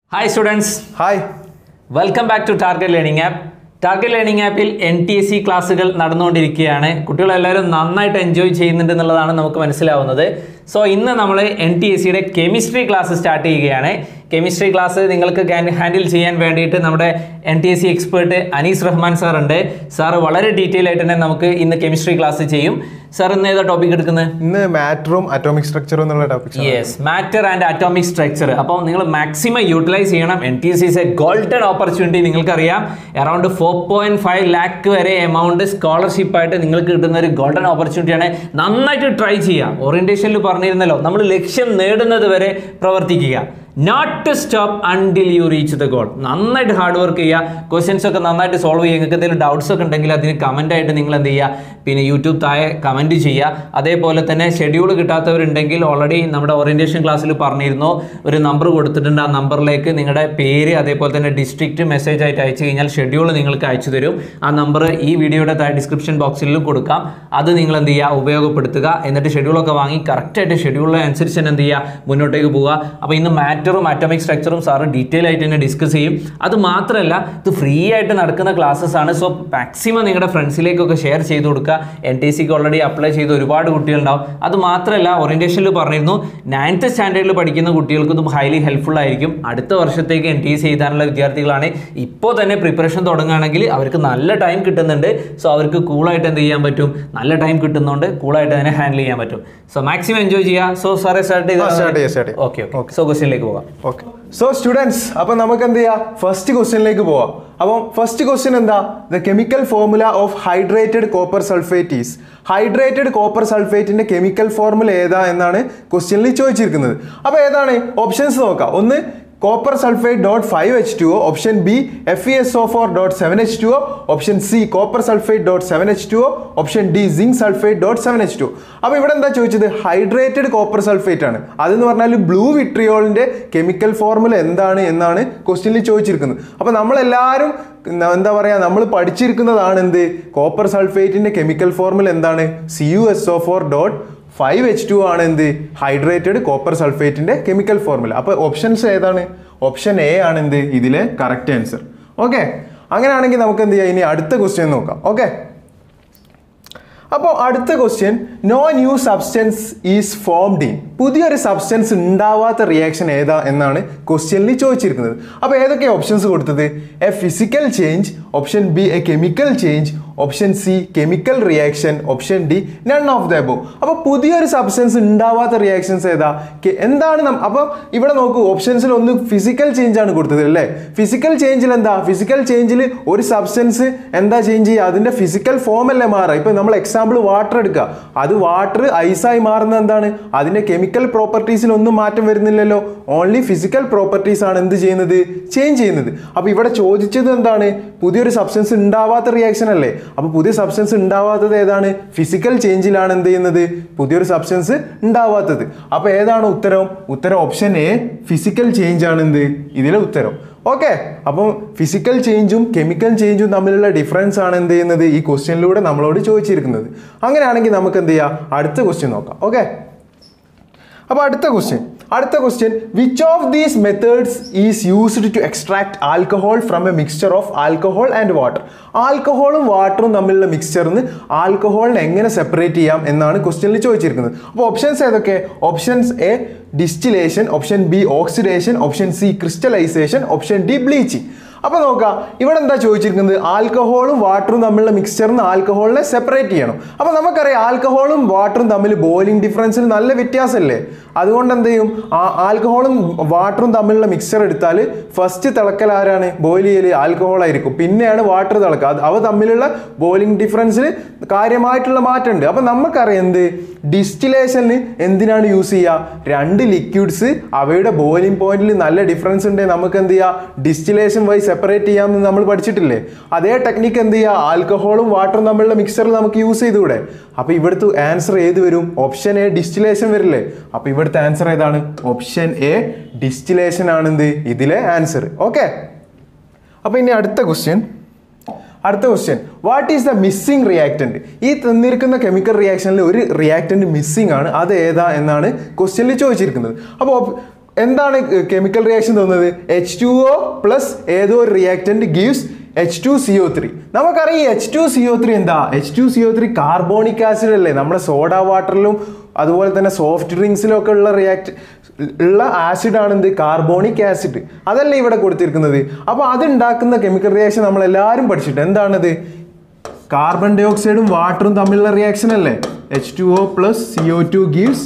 Hi students. Hi. Welcome back to Target Learning App. Target learning ആപ്പിൽ NTSC ക്ലാസ്സുകൾ നടന്നുകൊണ്ടിരിക്കുകയാണ്. കുട്ടികളെല്ലാവരും നന്നായിട്ട് എൻജോയ് ചെയ്യുന്നുണ്ടെന്നുള്ളതാണ് നമുക്ക് മനസ്സിലാവുന്നത്. സോ ഇന്ന് നമ്മൾ NTSCയുടെ കെമിസ്ട്രി ക്ലാസ് സ്റ്റാർട്ട് ചെയ്യുകയാണ്. കെമിസ്ട്രി ക്ലാസ് നിങ്ങൾക്ക് ഹാൻഡിൽ ചെയ്യാൻ വേണ്ടിയിട്ട് നമ്മുടെ NTSC expert Anees Rahman sir ഉണ്ട്. സാർ വളരെ ഡീറ്റെയിൽ ആയിട്ട് തന്നെ നമുക്ക് ഇന്ന് കെമിസ്ട്രി ക്ലാസ് ചെയ്യും. സാർ ഇന്ന് ഏതാ ടോപ്പിക് എടുക്കുന്നത്? ഇന്ന് മാറ്ററും അറ്റോമിക് സ്ട്രക്ചറും എന്നുള്ള topic. Yes, matter and atomic structure. അപ്പോൾ നിങ്ങൾ മാക്സിമം യൂട്ടിലൈസ് ചെയ്യണം. NTSC is a golden opportunity. നിങ്ങൾക്കറിയാം, അറൗണ്ട് 4.5 lakh വരെ എമൗണ്ട് സ്കോളർഷിപ്പ് ആയിട്ട് നിങ്ങൾക്ക് കിട്ടുന്ന ഒരു ഗോൾഡൻ ഓപ്പർച്യൂണിറ്റിയാണ്. നന്നായിട്ട് ട്രൈ ചെയ്യുക. ഓറിയന്റേഷനിൽ പറഞ്ഞിരുന്നല്ലോ, നമ്മൾ ലക്ഷ്യം നേടുന്നത് വരെ പ്രവർത്തിക്കുക. Not to stop until you reach the goal. നന്നായിട്ട് ഹാർഡ് വർക്ക് ചെയ്യുക. ക്വസ്റ്റ്യൻസ് ഒക്കെ നന്നായിട്ട് സോൾവ് ചെയ്യുക. നിങ്ങൾക്ക് എന്തെങ്കിലും ഡൗട്ട്സ് ഒക്കെ ഉണ്ടെങ്കിൽ അതിന് കമൻ്റ് ആയിട്ട് നിങ്ങൾ എന്ത് ചെയ്യുക, പിന്നെ യൂട്യൂബ് താഴെ കമൻറ്റ് ചെയ്യുക. അതേപോലെ തന്നെ ഷെഡ്യൂൾ കിട്ടാത്തവരുണ്ടെങ്കിൽ ഓൾറെഡി നമ്മുടെ ഓറിയന്റേഷൻ ക്ലാസ്സിൽ പറഞ്ഞിരുന്നു, ഒരു നമ്പർ കൊടുത്തിട്ടുണ്ട്. ആ നമ്പറിലേക്ക് നിങ്ങളുടെ പേര് അതേപോലെ തന്നെ ഡിസ്ട്രിക്റ്റ് മെസ്സേജ് ആയിട്ട് അയച്ചു കഴിഞ്ഞാൽ ഷെഡ്യൂൾ നിങ്ങൾക്ക് അയച്ചു തരും. ആ നമ്പർ ഈ വീഡിയോയുടെ താഴെ ഡിസ്ക്രിപ്ഷൻ ബോക്സിലും കൊടുക്കാം. അത് നിങ്ങൾ എന്ത് ചെയ്യുക, ഉപയോഗപ്പെടുത്തുക. എന്നിട്ട് ഷെഡ്യൂളൊക്കെ വാങ്ങി കറക്റ്റായിട്ട് ഷെഡ്യൂളിനനുസരിച്ച് തന്നെ എന്ത് ചെയ്യുക, മുന്നോട്ടേക്ക് പോവുക. അപ്പോൾ ഇന്ന് മാറ്ററും അറ്റോമിക് സ്ട്രക്ചറും സാറ് ഡീറ്റെയിൽ ആയിട്ട് തന്നെ ഡിസ്കസ് ചെയ്യും. അത് മാത്രമല്ല, ഇത് ഫ്രീ ആയിട്ട് നടക്കുന്ന ക്ലാസ്സസ് ആണ്. സോ മാക്സിമം നിങ്ങളുടെ ഫ്രണ്ട്സിലേക്കൊക്കെ ഷെയർ ചെയ്ത് കൊടുക്കുക. NTSCക്ക് ഓൾറെഡി അപ്ലൈ ചെയ്ത് ഒരുപാട് കുട്ടികളുണ്ടാവും. അത് മാത്രമല്ല, ഓറിയന്റേഷനിൽ പറഞ്ഞിരുന്നു, 9th സ്റ്റാൻഡേർഡിൽ പഠിക്കുന്ന കുട്ടികൾക്ക് ഇതും ഹൈലി ഹെൽപ്ഫുൾ ആയിരിക്കും. അടുത്ത വർഷത്തേക്ക് NTSC എഴുതാനുള്ള വിദ്യാർത്ഥികളാണ്. ഇപ്പോൾ തന്നെ പ്രിപ്പറേഷൻ തുടങ്ങുകയാണെങ്കിൽ അവർക്ക് നല്ല ടൈം കിട്ടുന്നുണ്ട്. സോ അവർക്ക് കൂളായിട്ട് എന്ത് ചെയ്യാൻ പറ്റും, നല്ല ടൈം കിട്ടുന്നതുകൊണ്ട് കൂളായിട്ട് തന്നെ ഹാൻഡിൽ ചെയ്യാൻ പറ്റും. സോ മാക്സിമം എൻജോയ് ചെയ്യുക. സോ സാറേ സ്റ്റാർട്ട് ചെയ്ത് ഓക്കെ. സോ ക്വസ്റ്റ്യനിലേക്ക് പോകാം. ഓക്കെ. സോ സ്റ്റുഡൻസ്, അപ്പം നമുക്ക് എന്ത് ചെയ്യാം, ഫസ്റ്റ് ക്വസ്റ്റ്യനിലേക്ക് പോവാം. അപ്പം ഫസ്റ്റ് ക്വസ്റ്റ്യൻ എന്താ? The chemical formula of hydrated copper sulphate is. Hydrated copper സൾഫേറ്റിന്റെ കെമിക്കൽ ഫോർമുല ഏതാ എന്നാണ് ക്വസ്റ്റ്യനിൽ ചോദിച്ചിരിക്കുന്നത്. അപ്പോൾ ഏതാണ് ഓപ്ഷൻസ് നോക്കാം. ഒന്ന് copper sulfate dot 5H2O, option B FeSO4 dot 7H2O, option C copper sulfate dot 7H2O, option D zinc sulfate dot 7H2O. അപ്പോൾ ഇവിടെ എന്താ ചോദിച്ചത്? ഹൈഡ്രേറ്റഡ് കോപ്പർ സൾഫേറ്റ് ആണ്. അതെന്ന് പറഞ്ഞാൽ ബ്ലൂ വിട്രിയോളിന്റെ കെമിക്കൽ ഫോർമുല എന്താണ് എന്നാണ് ക്വസ്റ്റ്യനിൽ ചോദിച്ചിരിക്കുന്നത്. അപ്പോൾ നമ്മളെല്ലാവരും എന്താ പറയുക, നമ്മൾ പഠിച്ചിരിക്കുന്നതാണ് എന്ത്, കോപ്പർ സൾഫേറ്റിന്റെ കെമിക്കൽ ഫോർമുല എന്താണ്? CuSO4 dot 5H2O ആണ് എന്ത്, ഹൈഡ്രേറ്റഡ് കോപ്പർ സൾഫേറ്റിന്റെ കെമിക്കൽ ഫോർമുല. അപ്പോൾ ഓപ്ഷൻസ് ഏതാണ്? ഓപ്ഷൻ എ ആണ് എന്ത്, ഇതിലെ കറക്റ്റ് ആൻസർ. ഓക്കെ, അങ്ങനെയാണെങ്കിൽ നമുക്ക് എന്ത് ചെയ്യാം, ഇനി അടുത്ത ക്വസ്റ്റ്യൻ നോക്കാം. ഓക്കെ, അപ്പോൾ അടുത്ത question, no new substance is formed in. പുതിയൊരു സബ്സ്റ്റൻസ് ഉണ്ടാവാത്ത റിയാക്ഷൻ ഏതാ എന്നാണ് ക്വസ്റ്റ്യനിൽ ചോദിച്ചിരിക്കുന്നത്. അപ്പോൾ ഏതൊക്കെ ഓപ്ഷൻസ് കൊടുത്തത്? A physical change, option B a chemical change, option C chemical reaction, option D none of the above. അപ്പോൾ പുതിയൊരു സബ്സ്റ്റൻസ് ഉണ്ടാവാത്ത റിയാക്ഷൻസ് ഏതാ, എന്താണ്? അപ്പോൾ ഇവിടെ നോക്കൂ, ഓപ്ഷൻസിൽ ഒന്ന് ഫിസിക്കൽ ചേഞ്ച് ആണ് കൊടുത്തത് അല്ലേ. ഫിസിക്കൽ ചേഞ്ചിൽ എന്താ, ഫിസിക്കൽ ചേഞ്ചിൽ ഒരു സബ്സ്റ്റൻസ് എന്താ ചേഞ്ച് ചെയ്യുക, അതിൻ്റെ ഫിസിക്കൽ ഫോം അല്ലേ മാറുക. ഇപ്പം നമ്മൾ എക്സാമ്പിൾ വാട്ടർ എടുക്കുക, അത് വാട്ടർ ഐസായി മാറുന്നത് എന്താണ്, അതിൻ്റെ കെമിക്കൽ പ്രോപ്പർട്ടീസിൽ ഒന്നും മാറ്റം വരുന്നില്ലല്ലോ. ഓൺലി ഫിസിക്കൽ പ്രോപ്പർട്ടീസ് ആണ് എന്ത് ചെയ്യുന്നത്, ചേഞ്ച് ചെയ്യുന്നത്. അപ്പോൾ ഇവിടെ ചോദിച്ചത് എന്താണ്, പുതിയൊരു സബ്സ്റ്റൻസ് ഉണ്ടാവാത്ത റിയാക്ഷൻ അല്ലേ. അപ്പോൾ പുതിയ സബ്സ്റ്റൻസ് ഉണ്ടാവാത്തത് ഏതാണ്? ഫിസിക്കൽ ചേഞ്ചിലാണ് എന്ത് ചെയ്യുന്നത്, പുതിയൊരു സബ്സ്റ്റൻസ് ഉണ്ടാവാത്തത്. അപ്പോൾ ഏതാണ് ഉത്തരം? ഉത്തരം ഓപ്ഷൻ എ, ഫിസിക്കൽ ചേഞ്ച് ആണ് എന്ത്, ഇതിലെ ഉത്തരം. ഓക്കെ, അപ്പം ഫിസിക്കൽ ചേഞ്ചും കെമിക്കൽ ചേഞ്ചും തമ്മിലുള്ള ഡിഫറൻസ് ആണ് എന്ത് ചെയ്യുന്നത്, ഈ ക്വസ്റ്റ്യനിലൂടെ നമ്മളോട് ചോദിച്ചിരിക്കുന്നത്. അങ്ങനെയാണെങ്കിൽ നമുക്ക് എന്ത് ചെയ്യാം, അടുത്ത ക്വസ്റ്റ്യൻ നോക്കാം. ഓക്കെ, അപ്പോൾ അടുത്ത question which of these methods is used to extract alcohol from a mixture of alcohol and water. ആൽക്കഹോളും വാട്ടറും തമ്മിലുള്ള മിക്സ്ചറിന് ആൽക്കഹോളിനെ എങ്ങനെ സെപ്പറേറ്റ് ചെയ്യാം എന്നാണ് ക്വസ്റ്റ്യനിൽ ചോദിച്ചിരിക്കുന്നത്. അപ്പോൾ ഓപ്ഷൻസ് ഏതൊക്കെ? Options A distillation, option B oxidation, option C crystallisation, option D bleaching. അപ്പോൾ നോക്കാം, ഇവിടെ എന്താ ചോദിച്ചിരിക്കുന്നത്, ആൽക്കഹോളും വാട്ടറും തമ്മിലുള്ള മിക്സ്ചറിന് ആൽക്കഹോളിനെ സെപ്പറേറ്റ് ചെയ്യണം. അപ്പോൾ നമുക്കറിയാം, ആൽക്കഹോളും വാട്ടറും തമ്മിൽ ബോയിലിംഗ് ഡിഫറൻസിൽ നല്ല വ്യത്യാസമല്ലേ. അതുകൊണ്ട് എന്ത് ചെയ്യും, ആൽക്കഹോളും വാട്ടറും തമ്മിലുള്ള മിക്സ്ചർ എടുത്താൽ ഫസ്റ്റ് തിളക്കൽ ആരാണ്, ബോയിൽ ചെയ്യൽ ആൽക്കഹോൾ ആയിരിക്കും, പിന്നെയാണ് വാട്ടർ തിളക്കുക. അവ തമ്മിലുള്ള ബോയിലിംഗ് ഡിഫറൻസിൽ കാര്യമായിട്ടുള്ള മാറ്റമുണ്ട്. അപ്പം നമുക്കറിയാം എന്ത്, ഡിസ്റ്റിലേഷനിൽ എന്തിനാണ് യൂസ് ചെയ്യുക, രണ്ട് ലിക്വിഡ്സ് അവയുടെ ബോയിലിംഗ് പോയിന്റിൽ നല്ല ഡിഫറൻസ് ഉണ്ടെങ്കിൽ നമുക്ക് എന്ത് ചെയ്യാം, ഡിസ്റ്റിലേഷൻ വഴി സെപ്പറേറ്റ് ചെയ്യാമെന്ന് നമ്മൾ പഠിച്ചിട്ടില്ലേ. അതേ ടെക്നിക്ക് എന്ത് ചെയ്യുക, ആൽക്കഹോളും വാട്ടറും തമ്മിലുള്ള മിക്സ്ചറിൽ നമുക്ക് യൂസ് ചെയ്തുകൂടെ. അപ്പോൾ ഇവിടുത്തെ ആൻസർ ഏത് വരും? ഓപ്ഷൻ എ, ഡിസ്റ്റിലേഷൻ വരില്ലേ. അപ്പോൾ ഇവിടുത്തെ ആൻസർ ഏതാണ്? ഓപ്ഷൻ എ, ഡിസ്റ്റിലേഷൻ ആണെന്ത് ഇതിലെ ആൻസർ. ഓക്കെ, അപ്പോൾ ഇനി അടുത്ത question, what is the missing reactant? ഈ തന്നിരിക്കുന്ന കെമിക്കൽ റിയാക്ഷനിൽ ഒരു റിയാക്റ്റന്റ് മിസ്സിംഗ് ആണ്, അത് ഏതാ എന്നാണ് ക്വസ്റ്റ്യനിൽ ചോദിച്ചിരിക്കുന്നത്. അപ്പോൾ എന്താണ് കെമിക്കൽ റിയാക്ഷൻ തോന്നുന്നത്? H2O പ്ലസ് ഏതോ ഒരു റിയാക്റ്റന്റ് ഗീവ്സ് H2CO3. നമുക്കറിയാം H2CO3 എന്താ? H2CO3 കാർബോണിക് ആസിഡ് അല്ലേ? നമ്മുടെ സോഡ വാട്ടറിലും അതുപോലെ തന്നെ സോഫ്റ്റ് ഡ്രിങ്ക്സിലും ഒക്കെ ഉള്ള ആസിഡ് ആണ് എന്ത്? Carbonic acid. അതല്ലേ ഇവിടെ കൊടുത്തിരിക്കുന്നത്. അപ്പോൾ അതുണ്ടാക്കുന്ന കെമിക്കൽ റിയാക്ഷൻ നമ്മൾ എല്ലാവരും പഠിച്ചിട്ട് എന്താണത്? കാർബൺ ഡൈ ഓക്സൈഡും വാട്ടറും തമ്മിലുള്ള റിയാക്ഷൻ അല്ലേ? H2O plus CO2 gives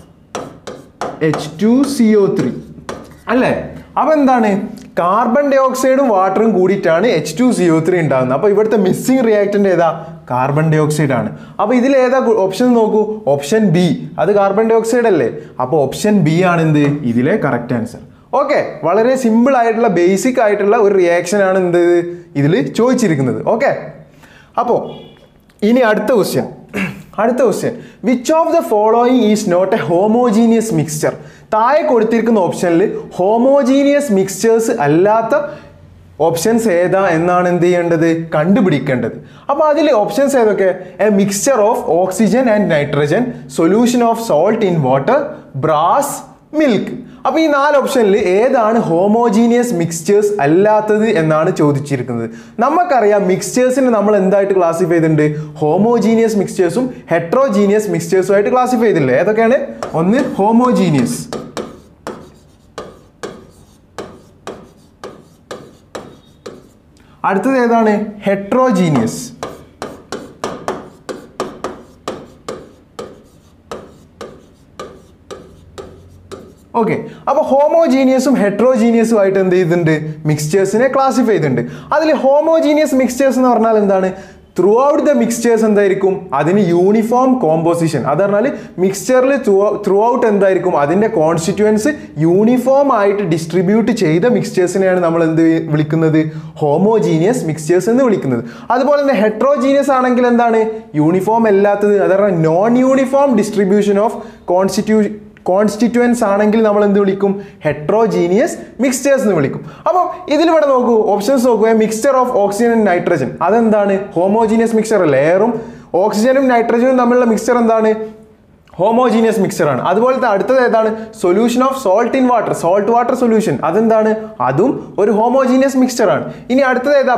H2CO3 അല്ലേ? അപ്പോൾ എന്താണ്? കാർബൺ ഡൈ ഓക്സൈഡും വാട്ടറും കൂടിയിട്ടാണ് H2CO3 ഉണ്ടാകുന്നത്. അപ്പോൾ ഇവിടുത്തെ മിസ്സിംഗ് റിയാക്റ്റന്റ് ഏതാ? കാർബൺ ഡൈ ഓക്സൈഡ് ആണ്. അപ്പോൾ ഇതിൽ ഏതാ ഓപ്ഷൻ നോക്കൂ? Option B. അത് കാർബൺ ഡൈ ഓക്സൈഡ് അല്ലേ? അപ്പോൾ ഓപ്ഷൻ ബി ആണ് എന്ത്? ഇതിലെ കറക്റ്റ് ആൻസർ. ഓക്കെ, വളരെ സിമ്പിൾ ആയിട്ടുള്ള ബേസിക് ആയിട്ടുള്ള ഒരു റിയാക്ഷൻ ആണ് എന്ത് ഇതിൽ ചോദിച്ചിരിക്കുന്നത്. ഓക്കെ, അപ്പോൾ ഇനി അടുത്ത question. Which of the following is not a homogeneous mixture? താഴെ കൊടുത്തിരിക്കുന്ന ഓപ്ഷനിൽ ഹോമോജീനിയസ് മിക്സ്ചേഴ്സ് അല്ലാത്ത ഓപ്ഷൻസ് ഏതാ എന്നാണ് എന്ത് ചെയ്യേണ്ടത്? കണ്ടുപിടിക്കേണ്ടത്. അപ്പോൾ അതിൽ ഓപ്ഷൻസ് ഏതൊക്കെ? A mixture of oxygen and nitrogen, solution of salt in water, brass, milk. അപ്പോൾ ഈ 4 ഓപ്ഷനിൽ ഏതാണ് ഹോമോജീനിയസ് മിക്സ്ചേഴ്സ് അല്ലാത്തത് എന്നാണ് ചോദിച്ചിരിക്കുന്നത്. നമുക്കറിയാം മിക്സ്ചേഴ്സിനെ നമ്മൾ എന്തായിട്ട് ക്ലാസിഫൈ ചെയ്തിട്ടുണ്ട്? ഹോമോജീനിയസ് മിക്സ്ചേഴ്സും ഹെട്രോജീനിയസ് മിക്സ്ചേഴ്സും ആയിട്ട് ക്ലാസിഫൈ ചെയ്തില്ലേ? ഏതൊക്കെയാണ്? ഒന്ന് ഹോമോജീനിയസ്, അടുത്തത് ഏതാണ്? ഹെട്രോജീനിയസ്. ഓക്കെ, അപ്പോൾ ഹോമോജീനിയസും ഹെട്രോജീനിയസും ആയിട്ട് എന്ത് ചെയ്തിട്ടുണ്ട്? മിക്സ്ചേഴ്സിനെ ക്ലാസിഫൈ ചെയ്തിട്ടുണ്ട്. അതിൽ ഹോമോജീനിയസ് മിക്സ്ചേഴ്സ് എന്ന് പറഞ്ഞാൽ എന്താണ്? ത്രൂ ഔട്ട് ദ മിക്സ്ചേഴ്സ് എന്തായിരിക്കും? അതിന് യൂണിഫോം കോമ്പോസിഷൻ. അത് പറഞ്ഞാൽ മിക്സ്ചറിൽ ത്രൂ ഔട്ട് എന്തായിരിക്കും? അതിൻ്റെ കോൺസ്റ്റിറ്റ്യുവൻസ് യൂണിഫോം ആയിട്ട് ഡിസ്ട്രിബ്യൂട്ട് ചെയ്ത മിക്സ്ചേഴ്സിനെയാണ് നമ്മൾ എന്ത് വിളിക്കുന്നത്? ഹോമോജീനിയസ് മിക്സ്ചേഴ്സ് എന്ന് വിളിക്കുന്നത്. അതുപോലെ തന്നെ ഹെട്രോജീനിയസ് ആണെങ്കിൽ എന്താണ്? യൂണിഫോം അല്ലാത്തത്. അത് പറഞ്ഞാൽ non uniform distribution of constituents ആണെങ്കിൽ നമ്മൾ എന്ത് വിളിക്കും? ഹെട്രോജീനിയസ് മിക്സ്ചേഴ്സ് എന്ന് വിളിക്കും. അപ്പം ഇതിലിവിടെ നോക്കൂ, ഓപ്ഷൻസ് നോക്കൂ. Mixture of oxygen and nitrogen, അതെന്താണ്? ഹോമോജീനിയസ് മിക്സ്ചർ അല്ലേ? എയറും ഓക്സിജനും നൈട്രജനും തമ്മിലുള്ള മിക്സ്ചർ എന്താണ്? ഹോമോജീനിയസ് മിക്സ്ചർ ആണ്. അതുപോലത്തെ അടുത്തത് ഏതാണ്? Solution of salt in water, salt water solution, അതെന്താണ്? അതും ഒരു ഹോമോജീനിയസ് മിക്സ്ചർ ആണ്. ഇനി അടുത്തത് ഏതാ?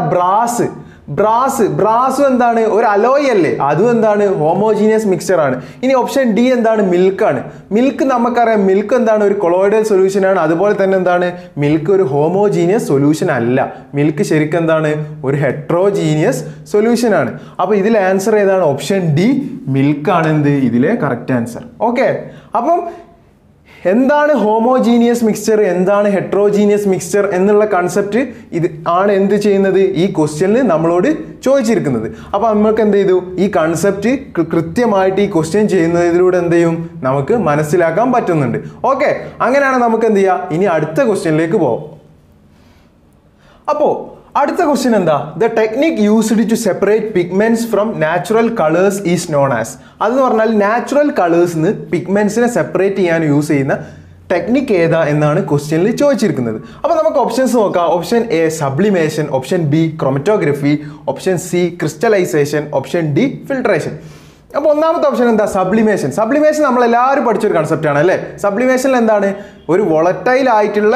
ബ്രാസ് എന്താണ്? ഒരു അലോയ് അല്ലേ? അതും എന്താണ്? ഹോമോജീനിയസ് മിക്സ്ചർ ആണ്. ഇനി ഓപ്ഷൻ ഡി എന്താണ്? മിൽക്കാണ്. മിൽക്ക് നമുക്കറിയാം, മിൽക്ക് എന്താണ്? ഒരു കൊളോയിഡൽ സൊല്യൂഷൻ ആണ്. അതുപോലെ തന്നെ എന്താണ്? മിൽക്ക് ഒരു ഹോമോജീനിയസ് സൊല്യൂഷൻ അല്ല. മിൽക്ക് ശരിക്കും എന്താണ്? ഒരു ഹെട്രോജീനിയസ് സൊല്യൂഷൻ ആണ്. അപ്പോൾ ഇതിൽ ആൻസർ ഏതാണ്? ഓപ്ഷൻ ഡി, മിൽക്കാണ് എന്ത് ഇതിലെ കറക്റ്റ് ആൻസർ. ഓക്കെ, അപ്പം എന്താണ് ഹോമോജീനിയസ് മിക്സ്ചർ, എന്താണ് ഹെട്രോജീനിയസ് മിക്സ്ചർ എന്നുള്ള കൺസെപ്റ്റ് ഇത് ആണ് എന്ത് ചെയ്യുന്നത്? ഈ ക്വസ്റ്റ്യനിൽ നമ്മളോട് ചോദിച്ചിരിക്കുന്നത്. അപ്പോൾ നമുക്ക് എന്ത് ചെയ്തു? ഈ കൺസെപ്റ്റ് കൃത്യമായിട്ട് ഈ ക്വസ്റ്റ്യൻ ചെയ്യുന്നതിലൂടെ എന്ത് ചെയ്യും? നമുക്ക് മനസ്സിലാക്കാൻ പറ്റുന്നുണ്ട്. ഓക്കെ, അങ്ങനെയാണ് നമുക്ക് എന്ത് ചെയ്യുക? ഇനി അടുത്ത ക്വസ്റ്റ്യനിലേക്ക് പോകാം. അപ്പോൾ അടുത്ത ക്വസ്റ്റ്യൻ എന്താ? The technique used to separate pigments from natural colours is known as. അതെന്ന് പറഞ്ഞാൽ നാച്ചുറൽ കളേഴ്സിന് പിഗ്മെന്റ്സിനെ സെപ്പറേറ്റ് ചെയ്യാൻ യൂസ് ചെയ്യുന്ന ടെക്നിക് ഏതാ എന്നാണ് ക്വസ്റ്റ്യനിൽ ചോദിച്ചിരിക്കുന്നത്. അപ്പോൾ നമുക്ക് ഓപ്ഷൻസ് നോക്കാം. Option A sublimation, option B chromatography, option C crystallisation, option D filtration. അപ്പോൾ ഒന്നാമത്തെ ഓപ്ഷൻ എന്താ? സബ്ലിമേഷൻ. സബ്ലിമേഷൻ നമ്മൾ എല്ലാവരും പഠിച്ചൊരു കൺസെപ്റ്റ് ആണ് അല്ലേ? സബ്ലിമേഷനിൽ എന്താണ്? ഒരു വോളറ്റൈൽ ആയിട്ടുള്ള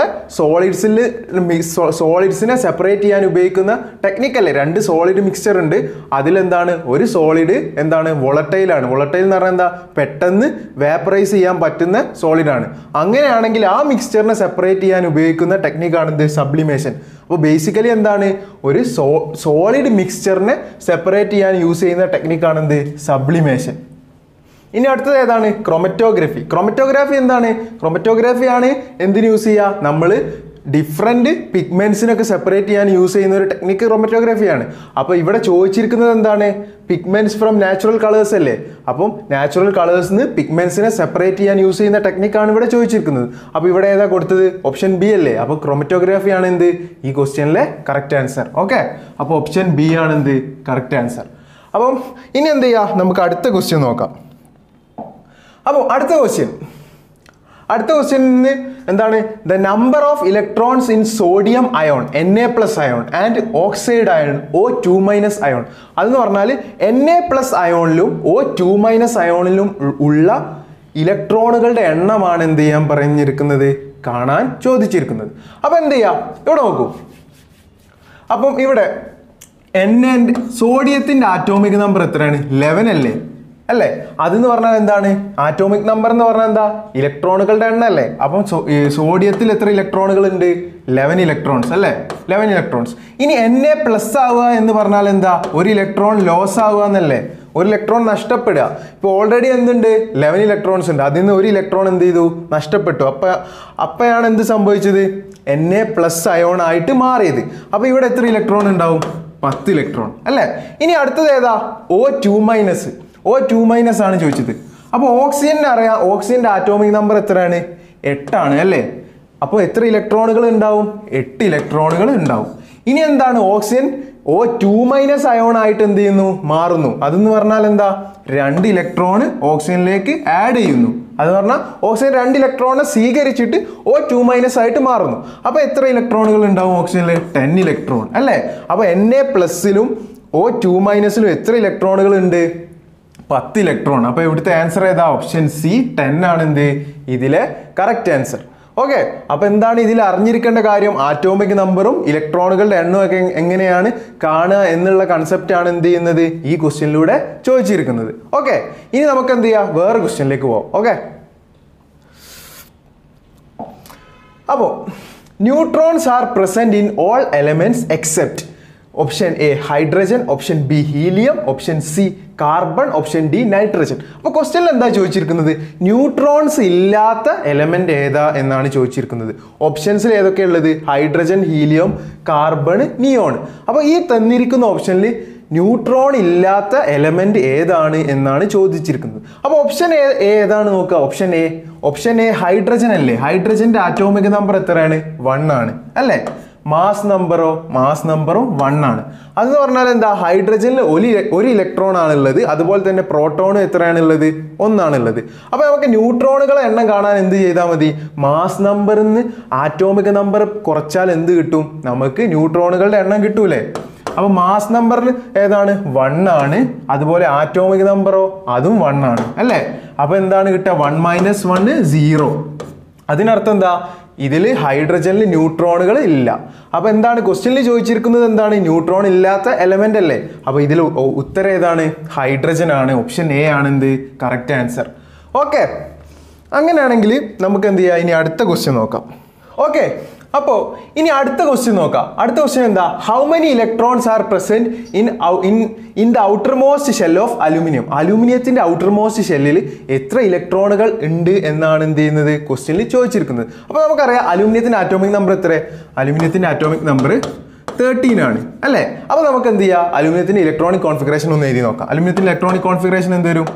സോളിഡ്സിനെ സെപ്പറേറ്റ് ചെയ്യാൻ ഉപയോഗിക്കുന്ന ടെക്നിക്കല്ലേ? 2 സോളിഡ് മിക്സ്ചർ ഉണ്ട്. അതിലെന്താണ്? ഒരു സോളിഡ് എന്താണ്? വോളറ്റൈലാണ്. വോളറ്റൈൽ എന്ന് പറഞ്ഞാൽ എന്താ? പെട്ടെന്ന് വേപ്പറൈസ് ചെയ്യാൻ പറ്റുന്ന സോളിഡാണ്. അങ്ങനെയാണെങ്കിൽ ആ മിക്സ്ചറിനെ സെപ്പറേറ്റ് ചെയ്യാൻ ഉപയോഗിക്കുന്ന ടെക്നിക്കാണ് എന്ത്? സബ്ലിമേഷൻ. അപ്പോൾ ബേസിക്കലി എന്താണ്? ഒരു സോളിഡ് മിക്സ്ചറിനെ സെപ്പറേറ്റ് ചെയ്യാൻ യൂസ് ചെയ്യുന്ന ടെക്നിക്കാണ് എന്ത്? സബ്ലിമേഷൻ. ഇനി അടുത്തത് ഏതാണ്? ക്രോമറ്റോഗ്രഫി. ക്രോമറ്റോഗ്രാഫി എന്താണ്? ക്രോമറ്റോഗ്രാഫി ആണ് എന്തിന് യൂസ് ചെയ്യുക? നമ്മൾ ഡിഫറെൻറ്റ് പിഗ്മെൻസിനൊക്കെ സെപ്പറേറ്റ് ചെയ്യാൻ യൂസ് ചെയ്യുന്ന ഒരു ടെക്നിക്ക് ക്രോമറ്റോഗ്രാഫിയാണ്. അപ്പോൾ ഇവിടെ ചോദിച്ചിരിക്കുന്നത് എന്താണ്? പിഗ്മെന്റ്സ് ഫ്രം നാച്ചുറൽ കളേഴ്സ് അല്ലേ? അപ്പം നാച്ചുറൽ കളേഴ്സിന് പിഗ്മെന്റ്സിനെ സെപ്പറേറ്റ് ചെയ്യാൻ യൂസ് ചെയ്യുന്ന ടെക്നിക്കാണ് ഇവിടെ ചോദിച്ചിരിക്കുന്നത്. അപ്പോൾ ഇവിടെ ഏതാ കൊടുത്തത്? ഓപ്ഷൻ ബി അല്ലേ? അപ്പോൾ ക്രോമറ്റോഗ്രാഫി ആണ് എന്ത് ഈ ക്വസ്റ്റ്യനിലെ കറക്റ്റ് ആൻസർ. ഓക്കെ, അപ്പോൾ ഓപ്ഷൻ ബി ആണ് എന്ത് കറക്റ്റ് ആൻസർ. അപ്പം ഇനി എന്ത് ചെയ്യുക? നമുക്ക് അടുത്ത ക്വസ്റ്റ്യൻ നോക്കാം. അപ്പോൾ അടുത്ത ക്വസ്റ്റ്യനിന് എന്താണ്? The number of electrons in sodium ion Na+ ion and oxide ion O2- ion. അതെന്ന് പറഞ്ഞാൽ Na+ അയോണിലും O2- അയോണിലും ഉള്ള ഇലക്ട്രോണുകളുടെ എണ്ണമാണ് എന്ത് ചെയ്യാൻ പറഞ്ഞിരിക്കുന്നത്? കാണാൻ ചോദിച്ചിരിക്കുന്നത്. അപ്പം എന്ത് ചെയ്യാം, ഇവിടെ നോക്കൂ. അപ്പം ഇവിടെ സോഡിയത്തിൻ്റെ ആറ്റോമിക് നമ്പർ എത്രയാണ്? 11 അല്ലേ? അല്ലേ? അതെന്ന് പറഞ്ഞാൽ എന്താണ്? ആറ്റോമിക് നമ്പർ എന്ന് പറഞ്ഞാൽ എന്താ? ഇലക്ട്രോണുകളുടെ എണ്ണം അല്ലേ? അപ്പം സോഡിയത്തിൽ എത്ര ഇലക്ട്രോണുകൾ ഉണ്ട്? 11 ഇലക്ട്രോൺസ് അല്ലേ? 11 ഇലക്ട്രോൺസ്. ഇനി Na+ ആവുക എന്ന് പറഞ്ഞാൽ എന്താ? ഒരു ഇലക്ട്രോൺ ലോസ് ആവുക എന്നല്ലേ? ഒരു ഇലക്ട്രോൺ നഷ്ടപ്പെടുക. ഇപ്പോൾ ഓൾറെഡി എന്തുണ്ട്? 11 ഇലക്ട്രോൺസ് ഉണ്ട്. അതിൽ നിന്ന് ഒരു ഇലക്ട്രോൺ എന്ത് ചെയ്തു? നഷ്ടപ്പെട്ടു. അപ്പോഴാണ് എന്ത് സംഭവിച്ചത്? Na+ അയോൺ ആയിട്ട് മാറിയത്. അപ്പോൾ ഇവിടെ എത്ര ഇലക്ട്രോൺ ഉണ്ടാവും? 10 ഇലക്ട്രോൺ അല്ലേ? ഇനി അടുത്തത് ഏതാ? O2- ആണ് ചോദിച്ചത്. അപ്പോൾ ഓക്സിജന് അറിയാം, ഓക്സിജന്റെ ആറ്റോമിക് നമ്പർ എത്രയാണ്? 8 ആണ് അല്ലേ? അപ്പോൾ എത്ര ഇലക്ട്രോണുകൾ ഉണ്ടാവും? 8 ഇലക്ട്രോണുകൾ ഉണ്ടാവും. ഇനി എന്താണ്? ഓക്സിജൻ O2- അയോൺ ആയിട്ട് എന്ത് ചെയ്യുന്നു? മാറുന്നു. അതെന്ന് പറഞ്ഞാൽ എന്താ? 2 ഇലക്ട്രോൺ ഓക്സിജനിലേക്ക് ആഡ് ചെയ്യുന്നു. അത് പറഞ്ഞാൽ ഓക്സിജൻ 2 ഇലക്ട്രോണിനെ സ്വീകരിച്ചിട്ട് O2- ആയിട്ട് മാറുന്നു. അപ്പോൾ എത്ര ഇലക്ട്രോണുകൾ ഉണ്ടാവും ഓക്സിജനിൽ? 10 ഇലക്ട്രോൺ അല്ലേ? അപ്പോൾ Na+ലും O2- എത്ര ഇലക്ട്രോണുകൾ ഉണ്ട്? 10 ഇലക്ട്രോൺ. അപ്പോൾ ഇവിടുത്തെ ആൻസർ ഏതാ? ഓപ്ഷൻ സി 10 ആണ് എന്ത് ഇതിലെ കറക്റ്റ് ആൻസർ. ഓക്കെ, അപ്പൊ എന്താണ് ഇതിൽ അറിഞ്ഞിരിക്കേണ്ട കാര്യം? ആറ്റോമിക് നമ്പറും ഇലക്ട്രോണുകളുടെ എണ്ണവും ഒക്കെ എങ്ങനെയാണ് കാണുക എന്നുള്ള കൺസെപ്റ്റ് ആണ് എന്ത് ചെയ്യുന്നത് ഈ ക്വസ്റ്റ്യനിലൂടെ ചോദിച്ചിരിക്കുന്നത്. ഓക്കെ, ഇനി നമുക്ക് എന്ത് ചെയ്യാം? വേറെ ക്വസ്റ്റ്യനിലേക്ക് പോവാം. ഓക്കെ, അപ്പോൾ neutrons are present in all elements except option A hydrogen, option B helium, option C carbon, option D nitrogen. അപ്പോൾ ക്വസ്റ്റ്യനിൽ എന്താ ചോദിച്ചിരിക്കുന്നത്? ന്യൂട്രോൺസ് ഇല്ലാത്ത എലമെന്റ് ഏതാ എന്നാണ് ചോദിച്ചിരിക്കുന്നത്. ഓപ്ഷൻസിൽ ഏതൊക്കെയുള്ളത്? Hydrogen, helium, carbon, neon. അപ്പോൾ ഈ തന്നിരിക്കുന്ന ഓപ്ഷനിൽ ന്യൂട്രോൺ ഇല്ലാത്ത എലമെന്റ് ഏതാണ് എന്നാണ് ചോദിച്ചിരിക്കുന്നത്. അപ്പോൾ ഓപ്ഷൻ ഏതാണ് നോക്കുക? ഓപ്ഷൻ എ ഹൈഡ്രജൻ അല്ലേ? ഹൈഡ്രജന്റെ ആറ്റോമിക് നമ്പർ എത്രയാണ്? 1 ആണ് അല്ലേ? മാസ് നമ്പറും 1 ആണ്. അതെന്ന് പറഞ്ഞാൽ എന്താ? ഹൈഡ്രജനിൽ ഒരു ഇലക്ട്രോൺ ആണുള്ളത്. അതുപോലെ തന്നെ പ്രോട്ടോണും എത്രയാണുള്ളത്? 1 ആണുള്ളത്. അപ്പോൾ നമുക്ക് ന്യൂട്രോണുകളെ എണ്ണം കാണാൻ എന്ത് ചെയ്താൽ മതി? മാസ് നമ്പറിൽ നിന്ന് ആറ്റോമിക് നമ്പർ കുറച്ചാൽ എന്ത് കിട്ടും? നമുക്ക് ന്യൂട്രോണുകളുടെ എണ്ണം കിട്ടൂലേ? അപ്പോൾ മാസ് നമ്പറിൽ ഏതാണ്? 1 ആണ്. അതുപോലെ ആറ്റോമിക് നമ്പറോ? അതും 1 ആണ് അല്ലേ? അപ്പോൾ എന്താണ് കിട്ടുക? 1 - 1 0. അതിനർത്ഥം എന്താ? ഇതിൽ ഹൈഡ്രജനിൽ ന്യൂട്രോണുകൾ ഇല്ല. അപ്പോൾ എന്താണ് ക്വസ്റ്റ്യനിൽ ചോദിച്ചിരിക്കുന്നത്? എന്താണ്? ന്യൂട്രോൺ ഇല്ലാത്ത എലമെന്റ് അല്ലേ? അപ്പോൾ ഇതിൽ ഉത്തരം ഏതാണ്? ഹൈഡ്രജൻ ആണ്. ഓപ്ഷൻ എ ആണ് എന്ത് കറക്റ്റ് ആൻസർ. ഓക്കെ, അങ്ങനെയാണെങ്കിൽ നമുക്ക് എന്ത് ചെയ്യാം? ഇനി അടുത്ത ക്വസ്റ്റ്യൻ നോക്കാം. ഓക്കെ, അപ്പോൾ ഇനി അടുത്ത ക്വസ്റ്റ്യൻ നോക്കാം. അടുത്ത ക്വസ്റ്റ്യൻ എന്താ? How many electrons are present in the outermost shell of aluminium? അലൂമിനിയത്തിന്റെ ഔട്ടർ മോസ്റ്റ് ഷെല്ലിൽ എത്ര ഇലക്ട്രോണുകൾ ഉണ്ട് എന്നാണ് എന്ത് ചെയ്യുന്നത് ക്വസ്റ്റ്യനിൽ ചോദിച്ചിരിക്കുന്നത്. അപ്പോൾ നമുക്കറിയാം അലൂമിനിയത്തിന്റെ ആറ്റോമിക് നമ്പർ എത്ര? അലൂമിനിയത്തിന്റെ ആറ്റോമിക് നമ്പർ 13 ആണ് അല്ലേ? അപ്പോൾ നമുക്ക് എന്ത് ചെയ്യാം? അലൂമിനിയത്തിന്റെ ഇലക്ട്രോണിക് കോൺഫിഗറേഷൻ ഒന്ന് എഴുതി നോക്കാം. അലൂമിനിയത്തിന്റെ ഇലക്ട്രോണിക് കോൺഫിഗറേഷൻ എന്ത് വരും?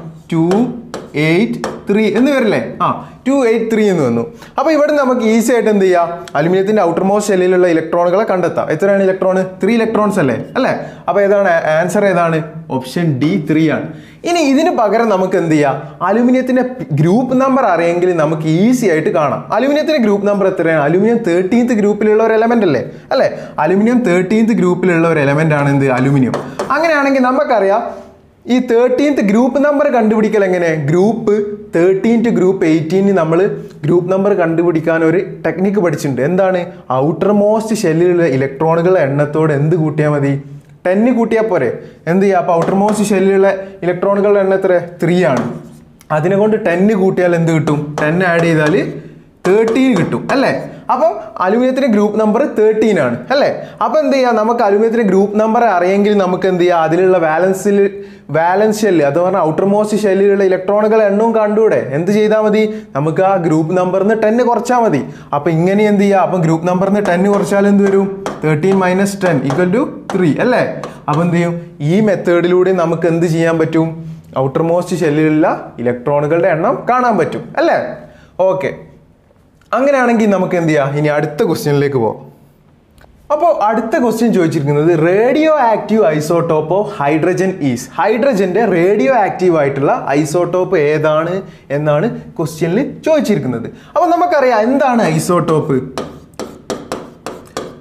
283 എന്ന് വരില്ലേ? 283 എന്ന് വന്നു. അപ്പോൾ ഇവിടെ നമുക്ക് ഈസി ആയിട്ട് എന്ത് ചെയ്യാം? അലൂമിനിയത്തിന്റെ ഔട്ടർ മോസ്റ്റ് ഷെല്ലിലുള്ള ഇലക്ട്രോണുകളെ കണ്ടെത്താം. എത്രയാണ് ഇലക്ട്രോൺ? 3 ഇലക്ട്രോൺസ് അല്ലേ? അപ്പോൾ ഏതാണ് ആൻസർ? ഏതാണ്? ഓപ്ഷൻ ഡി 3 ആണ്. ഇനി ഇതിന് പകരം നമുക്ക് എന്ത് ചെയ്യാം? അലൂമിനിയത്തിന്റെ ഗ്രൂപ്പ് നമ്പർ അറിയെങ്കിൽ നമുക്ക് ഈസി ആയിട്ട് കാണാം. അലൂമിനിയത്തിന്റെ ഗ്രൂപ്പ് നമ്പർ എത്രയാണ്? അലൂമിനിയം 13th ഗ്രൂപ്പിലുള്ള ഒരു എലമെന്റ് അല്ലേ? അലൂമിനിയം 13th ഗ്രൂപ്പിലുള്ള ഒരു എലമെന്റ് ആണ് എന്ത്? അലൂമിനിയം. അങ്ങനെയാണെങ്കിൽ നമുക്കറിയാം ഈ 13th ഗ്രൂപ്പ് നമ്പർ കണ്ടുപിടിക്കൽ എങ്ങനെ? ഗ്രൂപ്പ് 13 to ഗ്രൂപ്പ് 18 നമ്മൾ ഗ്രൂപ്പ് നമ്പർ കണ്ടുപിടിക്കാൻ ഒരു ടെക്നിക്ക് പഠിച്ചിട്ടുണ്ട്. എന്താണ്? ഔട്ടർ മോസ്റ്റ് ഷെല്ലിലുള്ള ഇലക്ട്രോണുകളുടെ എണ്ണത്തോട് എന്ത് കൂട്ടിയാൽ മതി? 10 കൂട്ടിയാൽ പോരെ? എന്ത് ചെയ്യുക? അപ്പോൾ ഔട്ടർ മോസ്റ്റ് ഷെല്ലിലുള്ള ഇലക്ട്രോണുകളുടെ എണ്ണം എത്ര? 3 ആണ്. അതിനെ കൊണ്ട് 10 കൂട്ടിയാൽ എന്ത് കിട്ടും? 10 ആഡ് ചെയ്താൽ 13 കിട്ടും അല്ലേ? അപ്പം അലൂമിനിയത്തിന്റെ ഗ്രൂപ്പ് നമ്പർ 13 ആണ് അല്ലേ? അപ്പോൾ എന്ത് ചെയ്യുക? നമുക്ക് അലൂമിനിയത്തിന്റെ ഗ്രൂപ്പ് നമ്പർ അറിയെങ്കിൽ നമുക്ക് എന്ത് ചെയ്യുക? അതിലുള്ള വാലൻസ് ഷെല്ല്, അത് പറഞ്ഞാൽ ഔട്ടർ മോസ്റ്റ് ഷെല്ലിലുള്ള ഇലക്ട്രോണുകൾ എണ്ണവും കണ്ടൂടെ? എന്ത് ചെയ്താൽ മതി? നമുക്ക് ആ ഗ്രൂപ്പ് നമ്പറിന് 10 കുറച്ചാൽ മതി. അപ്പോൾ ഇങ്ങനെ എന്ത് ചെയ്യുക? അപ്പം ഗ്രൂപ്പ് നമ്പറിന് 10 കുറച്ചാൽ എന്ത് വരും? 13 - 10 = 3 അല്ലേ? അപ്പോൾ എന്ത് ചെയ്യും? ഈ മെത്തേഡിലൂടെ നമുക്ക് എന്ത് ചെയ്യാൻ പറ്റും? ഔട്ടർ മോസ്റ്റ് ഷെല്ലിലുള്ള ഇലക്ട്രോണുകളുടെ എണ്ണം കാണാൻ പറ്റും അല്ലേ? ഓക്കെ, അങ്ങനെയാണെങ്കിൽ നമുക്ക് എന്ത് ചെയ്യാം? ഇനി അടുത്ത ക്വസ്റ്റ്യനിലേക്ക് പോകാം. അപ്പോൾ അടുത്ത ക്വസ്റ്റ്യൻ ചോദിച്ചിരിക്കുന്നത് radioactive isotope of hydrogen is. ഹൈഡ്രജന്റെ റേഡിയോ ആക്റ്റീവ് ആയിട്ടുള്ള ഐസോട്ടോപ്പ് ഏതാണ് എന്നാണ് ക്വസ്റ്റ്യനിൽ ചോദിച്ചിരിക്കുന്നത്. അപ്പോൾ നമുക്കറിയാം എന്താണ് ഐസോട്ടോപ്പ്.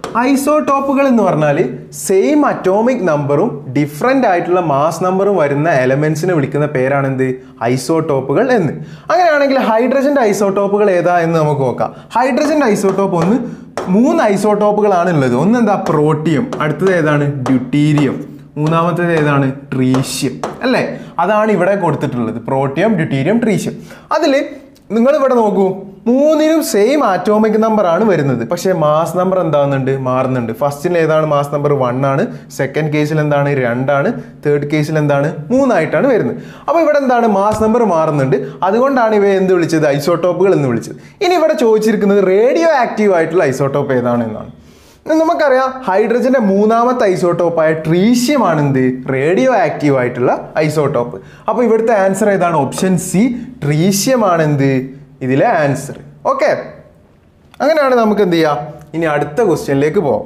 ഐസോടോപ്പുകൾ എന്ന് പറഞ്ഞാൽ സെയിം അറ്റോമിക് നമ്പറും ഡിഫറെൻ്റ് ആയിട്ടുള്ള മാസ് നമ്പറും വരുന്ന എലമെന്റ്സിനെ വിളിക്കുന്ന പേരാണ് എന്ത്? ഐസോടോപ്പുകൾ എന്ന്. അങ്ങനെയാണെങ്കിൽ ഹൈഡ്രജന്റെ ഐസോടോപ്പുകൾ ഏതാ എന്ന് നമുക്ക് നോക്കാം. ഹൈഡ്രജന്റെ ഐസോടോപ്പ് 3 ഐസോടോപ്പുകളാണ് ഉള്ളത്. ഒന്ന് എന്താ? പ്രോട്ടിയം. അടുത്തത് ഏതാണ്? ഡ്യൂട്ടീരിയം. മൂന്നാമത്തേത് ഏതാണ്? ട്രീഷ്യം അല്ലേ? അതാണ് ഇവിടെ കൊടുത്തിട്ടുള്ളത്. Protium, deuterium, tritium. അതിൽ നിങ്ങൾ ഇവിടെ നോക്കൂ, മൂന്നിനും സെയിം ആറ്റോമിക് നമ്പർ ആണ് വരുന്നത്. പക്ഷേ മാസ് നമ്പർ എന്താകുന്നുണ്ട്? മാറുന്നുണ്ട്. ഫസ്റ്റിൽ ഏതാണ്? മാസ് നമ്പർ 1 ആണ്. സെക്കൻഡ് കേസിൽ എന്താണ്? 2 ആണ്. തേർഡ് കേസിൽ എന്താണ്? 3 ആയിട്ടാണ് വരുന്നത്. അപ്പോൾ ഇവിടെ എന്താണ്? മാസ് നമ്പർ മാറുന്നുണ്ട്. അതുകൊണ്ടാണ് ഇവയെ എന്ത് വിളിച്ചത്? ഐസോടോപ്പുകൾ എന്ന് വിളിച്ചത്. ഇനി ഇവിടെ ചോദിച്ചിരിക്കുന്നത് റേഡിയോ ആക്റ്റീവ് ആയിട്ടുള്ള ഐസോടോപ്പ് ഏതാണ് എന്നാണ്. നമുക്കറിയാം ഹൈഡ്രജന്റെ മൂന്നാമത്തെ ഐസോടോപ്പായ ട്രീഷ്യം ആണ് എന്ത്? റേഡിയോ ആക്റ്റീവ് ആയിട്ടുള്ള ഐസോടോപ്പ്. അപ്പോൾ ഇവിടുത്തെ ആൻസർ ഏതാണ്? ഓപ്ഷൻ സി, ട്രീഷ്യം ആണ് എന്ത്? ഇതിലെ ആൻസർ. ഓക്കെ, അങ്ങനെയാണ് നമുക്ക് എന്ത് ചെയ്യാം. ഇനി അടുത്ത ക്വസ്റ്റ്യനിലേക്ക് പോവാം.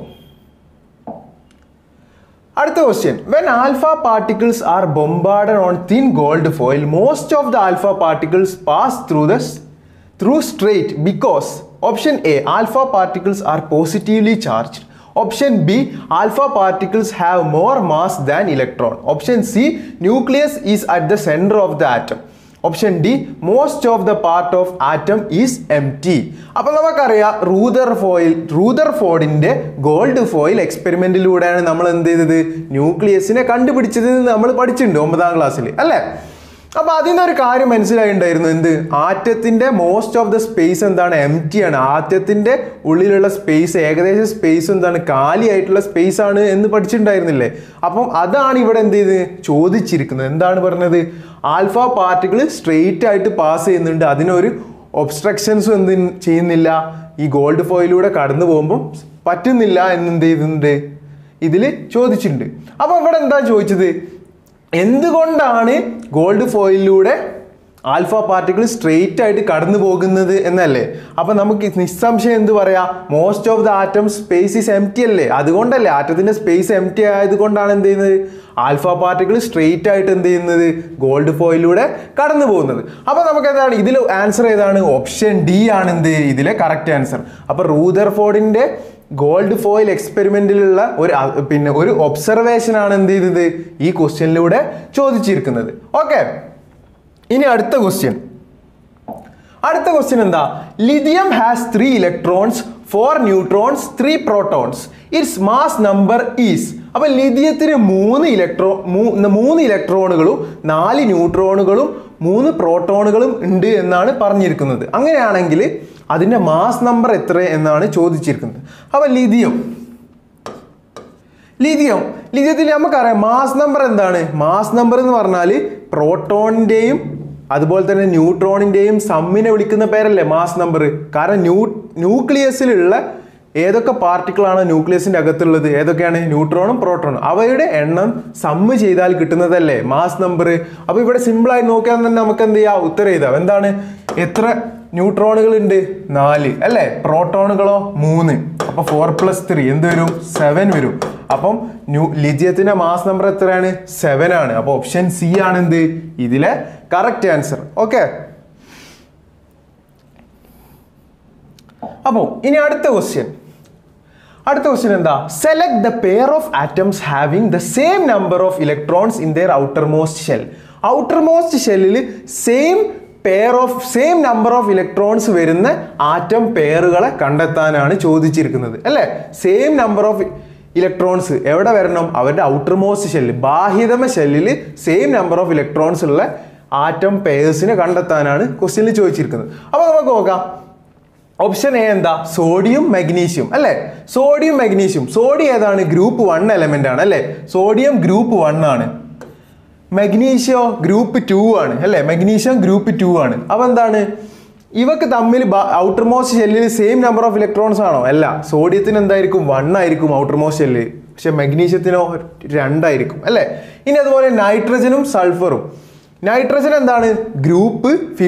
അടുത്ത question, when alpha particles are bombarded on thin gold foil, most of the alpha particles pass through straight because option A, alpha particles are positively charged. Option B, alpha particles have more mass than electron. Option C, nucleus is at the center of the atom. Option D, most of the part of atom is empty. അപ്പൊ നമുക്കറിയാം റൂദർഫോർഡിന്റെ gold foil എക്സ്പെരിമെന്റിലൂടെയാണ് നമ്മൾ എന്ത് ചെയ്തത്? ന്യൂക്ലിയസിനെ കണ്ടുപിടിച്ചത് നമ്മൾ പഠിച്ചിട്ടുണ്ട് 9ാം ക്ലാസ്സിൽ അല്ലേ? അപ്പൊ അതിൽ ഒരു കാര്യം മനസ്സിലായിട്ടുണ്ടായിരുന്നു. എന്ത്? ആറ്റത്തിന്റെ മോസ്റ്റ് ഓഫ് ദ സ്പേസ് എന്താണ്? എംപ്റ്റി ആണ്. ആറ്റത്തിന്റെ ഉള്ളിലുള്ള സ്പേസ്, ഏകദേശം സ്പേസ് എന്താണ്? കാലിയായിട്ടുള്ള സ്പേസ് ആണ് എന്ന് പഠിച്ചിട്ടുണ്ടായിരുന്നില്ലേ? അപ്പം അതാണ് ഇവിടെ എന്ത് ചെയ്ത് ചോദിച്ചിരിക്കുന്നത്. എന്താണ് പറഞ്ഞത്? ആൽഫ പാർട്ടിക്കിൾ സ്ട്രെയിറ്റ് ആയിട്ട് പാസ് ചെയ്യുന്നുണ്ട്, അതിനൊരു ഒബ്സ്ട്രക്ഷൻസും എന്ത് ചെയ്യുന്നില്ല, ഈ ഗോൾഡ് ഫോയിലൂടെ കടന്നു പോകുമ്പോൾ പറ്റുന്നില്ല എന്നെന്ത് ചെയ്യുന്നുണ്ട് ഇതിൽ ചോദിച്ചിട്ടുണ്ട്. അപ്പൊ ഇവിടെ എന്താ ചോദിച്ചത്? എന്തുകൊണ്ടാണ് ഗോൾഡ് ഫോയിലൂടെ ആൽഫ പാർട്ടിക്കിൾ സ്ട്രെയിറ്റ് ആയിട്ട് കടന്നു പോകുന്നത് എന്നല്ലേ? അപ്പൊ നമുക്ക് നിസ്സംശയം എന്ത് പറയാ? Most of the atom space is empty അല്ലേ? അതുകൊണ്ടല്ലേ ആറ്റത്തിന്റെ സ്പേസ് എംപ്റ്റി ആയതുകൊണ്ടാണ് എന്ത് ചെയ്യുന്നത്? ആൽഫ പാർട്ടിക്കിൾ സ്ട്രെയിറ്റ് ആയിട്ട് എന്ത് ചെയ്യുന്നത്? ഗോൾഡ് ഫോയിലൂടെ കടന്നു പോകുന്നത്. അപ്പൊ നമുക്ക് എന്താണ് ഇതിൽ ആൻസർ ഏതാണ്? ഓപ്ഷൻ ഡി ആണ് എന്ത് ഇതിലെ കറക്റ്റ് ആൻസർ. അപ്പൊ റൂദർഫോർഡിന്റെ ഗോൾഡ് ഫോയിൽ എക്സ്പെരിമെന്റിലുള്ള ഒരു ഒബ്സർവേഷൻ ആണ് എന്ത് ചെയ്തത് ഈ ക്വസ്റ്റ്യനിലൂടെ ചോദിച്ചിരിക്കുന്നത്. ഓക്കെ, ഇനി അടുത്ത ക്വസ്റ്റ്യൻ എന്താ? Lithium has 3 electrons, 4 neutrons, 3 protons. Its mass number is. അപ്പൊ ലിഥിയത്തിന് 3 ഇലക്ട്രോണുകളും 4 ന്യൂട്രോണുകളും 3 പ്രോട്ടോണുകളും ഉണ്ട് എന്നാണ് പറഞ്ഞിരിക്കുന്നത്. അങ്ങനെയാണെങ്കിൽ അതിന്റെ മാസ് നമ്പർ എത്ര എന്നാണ് ചോദിച്ചിരിക്കുന്നത്. അപ്പൊ ലിഥിയത്തിൽ നമുക്കറിയാം മാസ് നമ്പർ എന്താണ്? മാസ് നമ്പർ എന്ന് പറഞ്ഞാൽ പ്രോട്ടോണിന്റെയും അതുപോലെ തന്നെ ന്യൂട്രോണിന്റെയും സമ്മിനെ വിളിക്കുന്ന പേരല്ലേ മാസ് നമ്പർ. കാരണം ന്യൂക്ലിയസിലുള്ള ഏതൊക്കെ പാർട്ടിക്കിളാണ് ന്യൂക്ലിയസിന്റെ അകത്തുള്ളത്? ഏതൊക്കെയാണ്? ന്യൂട്രോണും പ്രോട്ടോണും. അവയുടെ എണ്ണം സമ്മ് ചെയ്താൽ കിട്ടുന്നതല്ലേ മാസ് നമ്പർ. അപ്പൊ ഇവിടെ സിമ്പിളായി നോക്കിയാൽ തന്നെ നമുക്ക് എന്ത് ചെയ്യാം? ഉത്തരം എഴുതാം. എന്താണ്? എത്ര ന്യൂട്രോണുകൾ ഉണ്ട്? 4 അല്ലേ? പ്രോട്ടോണുകളോ? 3. അപ്പൊ 4 + 3 എന്ത് വരും? 7 വരും. അപ്പം ലിഥിയത്തിന്റെ മാസ് നമ്പർ എത്രയാണ്? 7 ആണ്. അപ്പൊ ഓപ്ഷൻ സി ആണ് എന്ത് ഇതിലെ കറക്റ്റ് ആൻസർ. ഓക്കെ, അപ്പോ ഇനി അടുത്ത ക്വസ്റ്റ്യൻ എന്താ? Select the pair of atoms having the same number of electrons in their outermost shell. Outermost ഷെല്ലിൽ സെയിം നമ്പർ ഓഫ് ഇലക്ട്രോൺസ് വരുന്ന ആറ്റം പെയറുകളെ കണ്ടെത്താനാണ് ചോദിച്ചിരിക്കുന്നത് അല്ലേ? സെയിം നമ്പർ ഓഫ് ഇലക്ട്രോൺസ് എവിടെ വരണം? അവരുടെ ഔട്ടർമോസ്റ്റ് ഷെല്ല്, ബാഹ്യതമ ഷെല്ലിൽ സെയിം നമ്പർ ഓഫ് ഇലക്ട്രോൺസ് ഉള്ള ആറ്റം പെയർസിനെ കണ്ടെത്താനാണ് ക്വസ്റ്റ്യനിൽ ചോദിച്ചിരിക്കുന്നത്. അപ്പൊ നമുക്ക് നോക്കാം. ഓപ്ഷൻ എ എന്താ? സോഡിയം മഗ്നീഷ്യം അല്ലേ? സോഡിയം ഏതാണ്? ഗ്രൂപ്പ് 1 എലമെന്റ് ആണ് അല്ലേ? സോഡിയം ഗ്രൂപ്പ് 1 ആണ്. മഗ്നീഷ്യോ ഗ്രൂപ്പ് 2 ആണ് അല്ലേ? മഗ്നീഷ്യം ഗ്രൂപ്പ് 2 ആണ്. അപ്പൊ എന്താണ് ഇവക്ക് തമ്മിൽ ഔട്ടർമോസ്റ്റ് ഷെല്ലിൽ സെയിം നമ്പർ ഓഫ് ഇലക്ട്രോൺസ് ആണോ? അല്ല. സോഡിയത്തിന് എന്തായിരിക്കും? 1 ആയിരിക്കും ഔട്ടർമോസ്റ്റ് ഷെല്ലിൽ. പക്ഷെ മഗ്നീഷ്യത്തിനോ 2 ആയിരിക്കും അല്ലേ? ഇനി അതുപോലെ നൈട്രജനും സൾഫറും നൈട്രജൻ എന്താണ് ഗ്രൂപ്പ്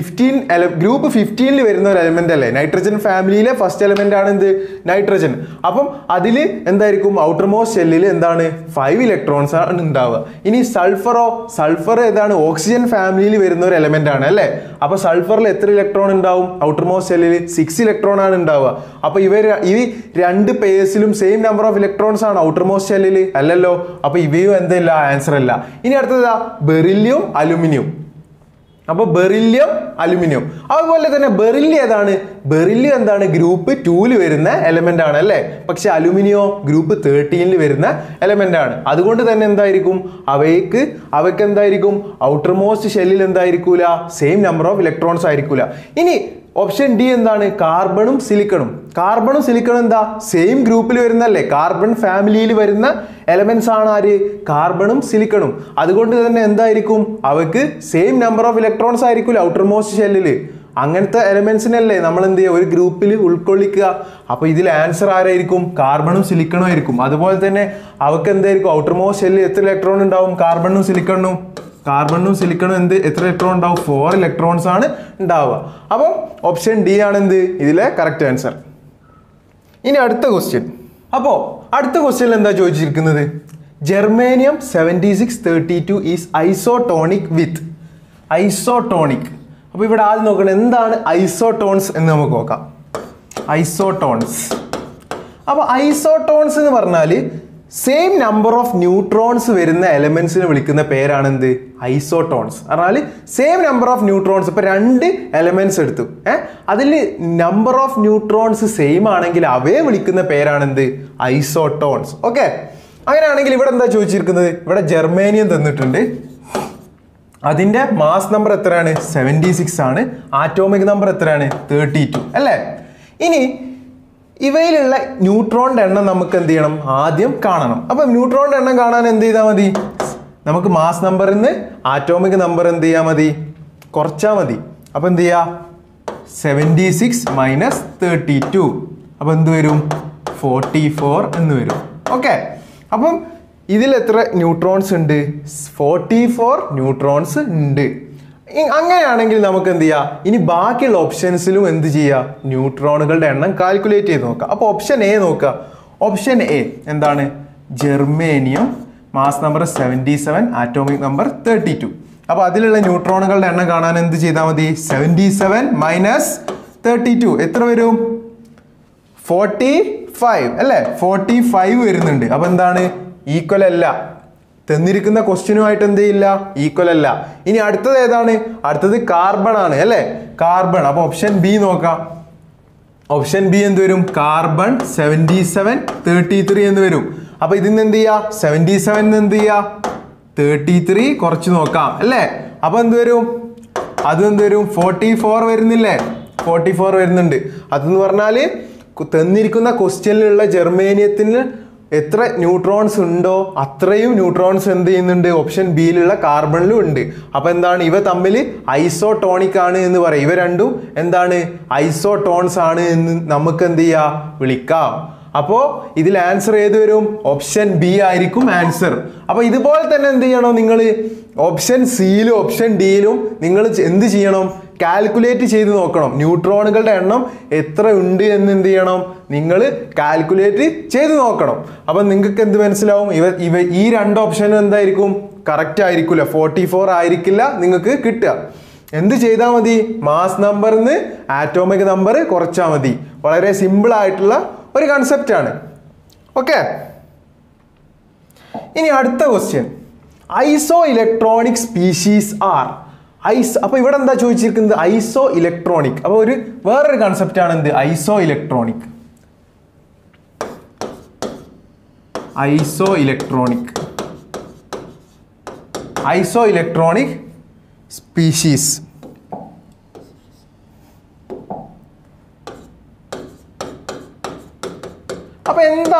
15 വരുന്ന ഒരു എലമെന്റ് അല്ലേ നൈട്രജൻ ഫാമിലിയിലെ ഫസ്റ്റ് എലമെന്റ് ആണ് എന്ത് നൈട്രജൻ അപ്പം അതിൽ എന്തായിരിക്കും ഔട്ടർ മോസ്റ്റ് ഷെല്ലിൽ എന്താണ് 5 ഇലക്ട്രോൺസ് ആണ് ഉണ്ടാവുക ഇനി സൾഫർ ഏതാണ് ഓക്സിജൻ ഫാമിലിയിൽ വരുന്ന ഒരു എലമെന്റ് ആണ് അല്ലേ അപ്പൊ സൾഫറിൽ എത്ര ഇലക്ട്രോൺ ഉണ്ടാവും ഔട്ടർ മോസ്റ്റ് ഷെല്ലിൽ 6 ഇലക്ട്രോൺ ആണ് ഉണ്ടാവുക അപ്പൊ ഈ രണ്ട് പേഴ്സിലും സെയിം നമ്പർ ഓഫ് ഇലക്ട്രോൺസ് ആണ് ഔട്ടർ മോസ്റ്റ് ഷെല്ലിൽ അല്ലല്ലോ അപ്പൊ ഇവയും എന്തില്ല ആൻസർ അല്ല ഇനി അടുത്തതാ ബെറിലിയം അലുമിനിയം അപ്പൊ ബെറിലിയം അലുമിനിയം അതുപോലെ തന്നെ ബെറിലിയം എന്താണ് ഗ്രൂപ്പ് 2 വരുന്ന എലമെന്റ് ആണ് അല്ലേ പക്ഷെ അലുമിനിയോ ഗ്രൂപ്പ് 13 വരുന്ന എലമെന്റ് ആണ് അതുകൊണ്ട് തന്നെ എന്തായിരിക്കും അവയ്ക്ക് എന്തായിരിക്കും ഔട്ടർ മോസ്റ്റ് ഷെല്ലിൽ എന്തായിരിക്കൂല സെയിം നമ്പർ ഓഫ് ഇലക്ട്രോൺസ് ആയിരിക്കൂല ഇനി ഓപ്ഷൻ ഡി എന്താണ് കാർബണും സിലിക്കണും എന്താ സെയിം ഗ്രൂപ്പിൽ വരുന്നല്ലേ കാർബൺ ഫാമിലിയിൽ വരുന്ന എലമെന്റ്സ് ആണ് ആര് കാർബണും സിലിക്കണും അതുകൊണ്ട് തന്നെ എന്തായിരിക്കും അവർക്ക് സെയിം നമ്പർ ഓഫ് ഇലക്ട്രോൺസ് ആയിരിക്കും ഔട്ടർ മോസ്റ്റ് ഷെല്ലിൽ അങ്ങനത്തെ എലമെന്റ്സിനല്ലേ നമ്മൾ എന്ത് ചെയ്യുക ഒരു ഗ്രൂപ്പിൽ ഉൾക്കൊള്ളിക്കുക അപ്പൊ ഇതിൽ ആൻസർ ആരായിരിക്കും കാർബണും സിലിക്കണും ആയിരിക്കും അതുപോലെ തന്നെ അവർക്ക് എന്തായിരിക്കും ഔട്ടർ മോസ്റ്റ് ഷെല്ലിൽ എത്ര ഇലക്ട്രോൺ ഉണ്ടാവും കാർബണും സിലിക്കണും എത്ര ഇലക്ട്രോൺ ഉണ്ടാവും 4 ഇലക്ട്രോൺസ് ആണ് ഉണ്ടാവുക അപ്പം ഓപ്ഷൻ ഡി ആണ് എന്ത് ഇതിലെ കറക്റ്റ് ആൻസർ ഇനി അടുത്ത ക്വസ്റ്റ്യൻ എന്താ ചോദിച്ചിരിക്കുന്നത് germanium 7632 is isotonic with isotonic അപ്പൊ ഇവിടെ ആദ്യം നോക്കണം എന്താണ് ഐസോട്ടോൺസ് എന്ന് നമുക്ക് നോക്കാം ഐസോട്ടോൺസ് അപ്പൊ ഐസോട്ടോൺസ് എന്ന് പറഞ്ഞാല് സെയിം നമ്പർ ഓഫ് ന്യൂട്രോൺസ് വരുന്ന എലമെന്റ്സിനെ വിളിക്കുന്ന പേരാണ് എന്ത് ഐസോട്ടോൺസ് പറഞ്ഞാൽ സെയിം നമ്പർ ഓഫ് ന്യൂട്രോൺസ് ഇപ്പൊ 2 എലമെന്റ്സ് എടുത്തു അതിൽ നമ്പർ ഓഫ് ന്യൂട്രോൺസ് സെയിം ആണെങ്കിൽ അവയെ വിളിക്കുന്ന പേരാണ് എന്ത് ഐസോട്ടോൺസ് ഓക്കെ അങ്ങനെയാണെങ്കിൽ ഇവിടെ എന്താ ചോദിച്ചിരിക്കുന്നത് ഇവിടെ ജെർമേനിയം തന്നിട്ടുണ്ട് അതിന്റെ മാസ് നമ്പർ എത്രയാണ് 76 ആണ് ആറ്റോമിക് നമ്പർ എത്രയാണ് 32 അല്ലേ ഇനി ഇവയിലുള്ള ന്യൂട്രോണിന്റെ എണ്ണം നമുക്ക് എന്ത് ചെയ്യണം ആദ്യം കാണണം അപ്പൊ ന്യൂട്രോണിന്റെ എണ്ണം കാണാൻ എന്ത് ചെയ്താൽ മതി നമുക്ക് മാസ് നമ്പറിൽ നിന്ന് ആറ്റോമിക് നമ്പർ എന്ത് ചെയ്യാ മതി കുറച്ചാ മതി അപ്പൊ എന്ത് ചെയ്യാ 76 മൈനസ് 32 അപ്പൊ എന്ത് വരും 44 എന്ന് വരും ഓക്കെ അപ്പം ഇതിൽ എത്ര ന്യൂട്രോൺസ് ഉണ്ട് 44 ന്യൂട്രോൺസ് ഉണ്ട് അങ്ങനെയാണെങ്കിൽ നമുക്ക് എന്ത് ചെയ്യാം ഇനി ബാക്കിയുള്ള ഓപ്ഷൻസിലും എന്ത് ചെയ്യാം ന്യൂട്രോണുകളുടെ എണ്ണം കാൽക്കുലേറ്റ് ചെയ്ത് നോക്കാം അപ്പോൾ ഓപ്ഷൻ എ നോക്കുക ഓപ്ഷൻ എ എന്താണ് germanium mass number 77 atomic number 32 അപ്പോൾ അതിലുള്ള ന്യൂട്രോണുകളുടെ എണ്ണം കാണാൻ എന്ത് ചെയ്താൽ മതി 77 മൈനസ് 32 എത്ര വരും 45 അല്ലേ 45 വരുന്നുണ്ട് അപ്പോൾ എന്താണ് ഈക്വൽ അല്ല തന്നിരിക്കുന്ന ക്വസ്റ്റ്യനുമായിട്ട് എന്ത് ചെയ്യില്ല ഈക്വൽ അല്ല ഇനി അടുത്തത് ഏതാണ് അടുത്തത് കാർബൺ ആണ് അല്ലേ കാർബൺ അപ്പൊ ഓപ്ഷൻ ബി നോക്കാം ഓപ്ഷൻ ബി എന്ത് വരും കാർബൺ 77 33 എന്ന് വരും അപ്പൊ ഇതിന്ന് എന്ത് ചെയ്യാ 77 എന്ത് ചെയ്യാ 33 കുറച്ച് നോക്കാം അല്ലേ അപ്പൊ എന്ത് വരും അത് എന്ത് വരും 44 വരുന്നില്ലേ 44 വരുന്നുണ്ട് അതെന്ന് പറഞ്ഞാല് തന്നിരിക്കുന്ന ക്വസ്റ്റ്യനിലുള്ള ജെർമേനിയത്തിന് എത്ര ന്യൂട്രോൺസ് ഉണ്ടോ അത്രയും ന്യൂട്രോൺസ് എന്ത് ചെയ്യുന്നുണ്ട് ഓപ്ഷൻ ബിയിലുള്ള കാർബണിലും ഉണ്ട് അപ്പൊ എന്താണ് ഇവ തമ്മിൽ ഐസോട്ടോണിക് ആണ് എന്ന് പറയും ഇവ രണ്ടും എന്താണ് ഐസോട്ടോൺസ് ആണ് എന്ന് നമുക്ക് എന്ത് ചെയ്യാം വിളിക്കാം അപ്പോ ഇതിൽ ആൻസർ ഏത് വരും ഓപ്ഷൻ ബി ആയിരിക്കും ആൻസർ അപ്പൊ ഇതുപോലെ തന്നെ എന്ത് ചെയ്യണം നിങ്ങൾ ഓപ്ഷൻ സിയിലും ഓപ്ഷൻ ഡിയിലും നിങ്ങൾ എന്ത് ചെയ്യണം കാൽക്കുലേറ്റ് ചെയ്ത് നോക്കണം ന്യൂട്രോണുകളുടെ എണ്ണം എത്ര ഉണ്ട് എന്ന് എന്ത് ചെയ്യണം നിങ്ങൾ കാൽക്കുലേറ്റ് ചെയ്ത് നോക്കണം അപ്പം നിങ്ങൾക്ക് എന്ത് മനസ്സിലാവും ഈ രണ്ട് ഓപ്ഷനും എന്തായിരിക്കും കറക്റ്റ് ആയിരിക്കില്ല 44 ആയിരിക്കില്ല നിങ്ങൾക്ക് കിട്ടുക എന്ത് ചെയ്താൽ മതി മാസ് നമ്പറിൽ നിന്ന് ആറ്റോമിക് നമ്പർ കുറച്ചാൽ മതി വളരെ സിമ്പിൾ ആയിട്ടുള്ള ഒരു കൺസെപ്റ്റ് ആണ് ഓക്കെ ഇനി അടുത്ത question isoelectronic species are അപ്പൊ ഇവിടെ എന്താ ചോദിച്ചിരിക്കുന്നത് ഐസോ ഇലക്ട്രോണിക് അപ്പൊ വേറൊരു കൺസെപ്റ്റ് ആണ് എന്ത് ഐസോ ഇലക്ട്രോണിക് സ്പീഷീസ് അപ്പൊ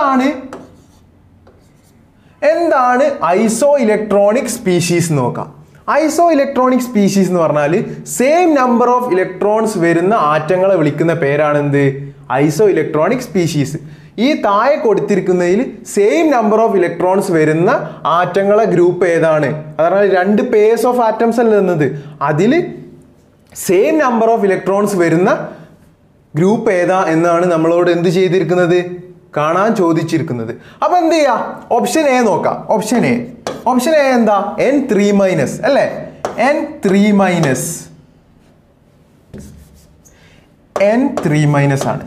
എന്താണ് ഐസോ ഇലക്ട്രോണിക് സ്പീഷീസ് നോക്കാം ഐസോ ഇലക്ട്രോണിക് സ്പീഷീസ് എന്ന് പറഞ്ഞാൽ സെയിം നമ്പർ ഓഫ് ഇലക്ട്രോൺസ് വരുന്ന ആറ്റങ്ങളെ വിളിക്കുന്ന പേരാണ് എന്ത് ഐസോ ഇലക്ട്രോണിക് സ്പീഷീസ് ഈ താഴെ കൊടുത്തിരിക്കുന്നതിൽ സെയിം നമ്പർ ഓഫ് ഇലക്ട്രോൺസ് വരുന്ന ആറ്റങ്ങളെ ഗ്രൂപ്പ് ഏതാണ്? അതായത് 2 പേഴ്സ് ഓഫ് ആറ്റംസ് അല്ല തന്നത്, അതിൽ സെയിം നമ്പർ ഓഫ് ഇലക്ട്രോൺസ് വരുന്ന ഗ്രൂപ്പ് ഏതാ എന്നാണ് നമ്മളോട് എന്ത് ചെയ്തിരിക്കുന്നത്, കാണാൻ ചോദിച്ചിരിക്കുന്നത്. അപ്പൊ എന്ത് ചെയ്യാ, ഓപ്ഷൻ എ നോക്കാം. ഓപ്ഷൻ എ എന്താ? N3- അല്ലേ? N3- ആണ്.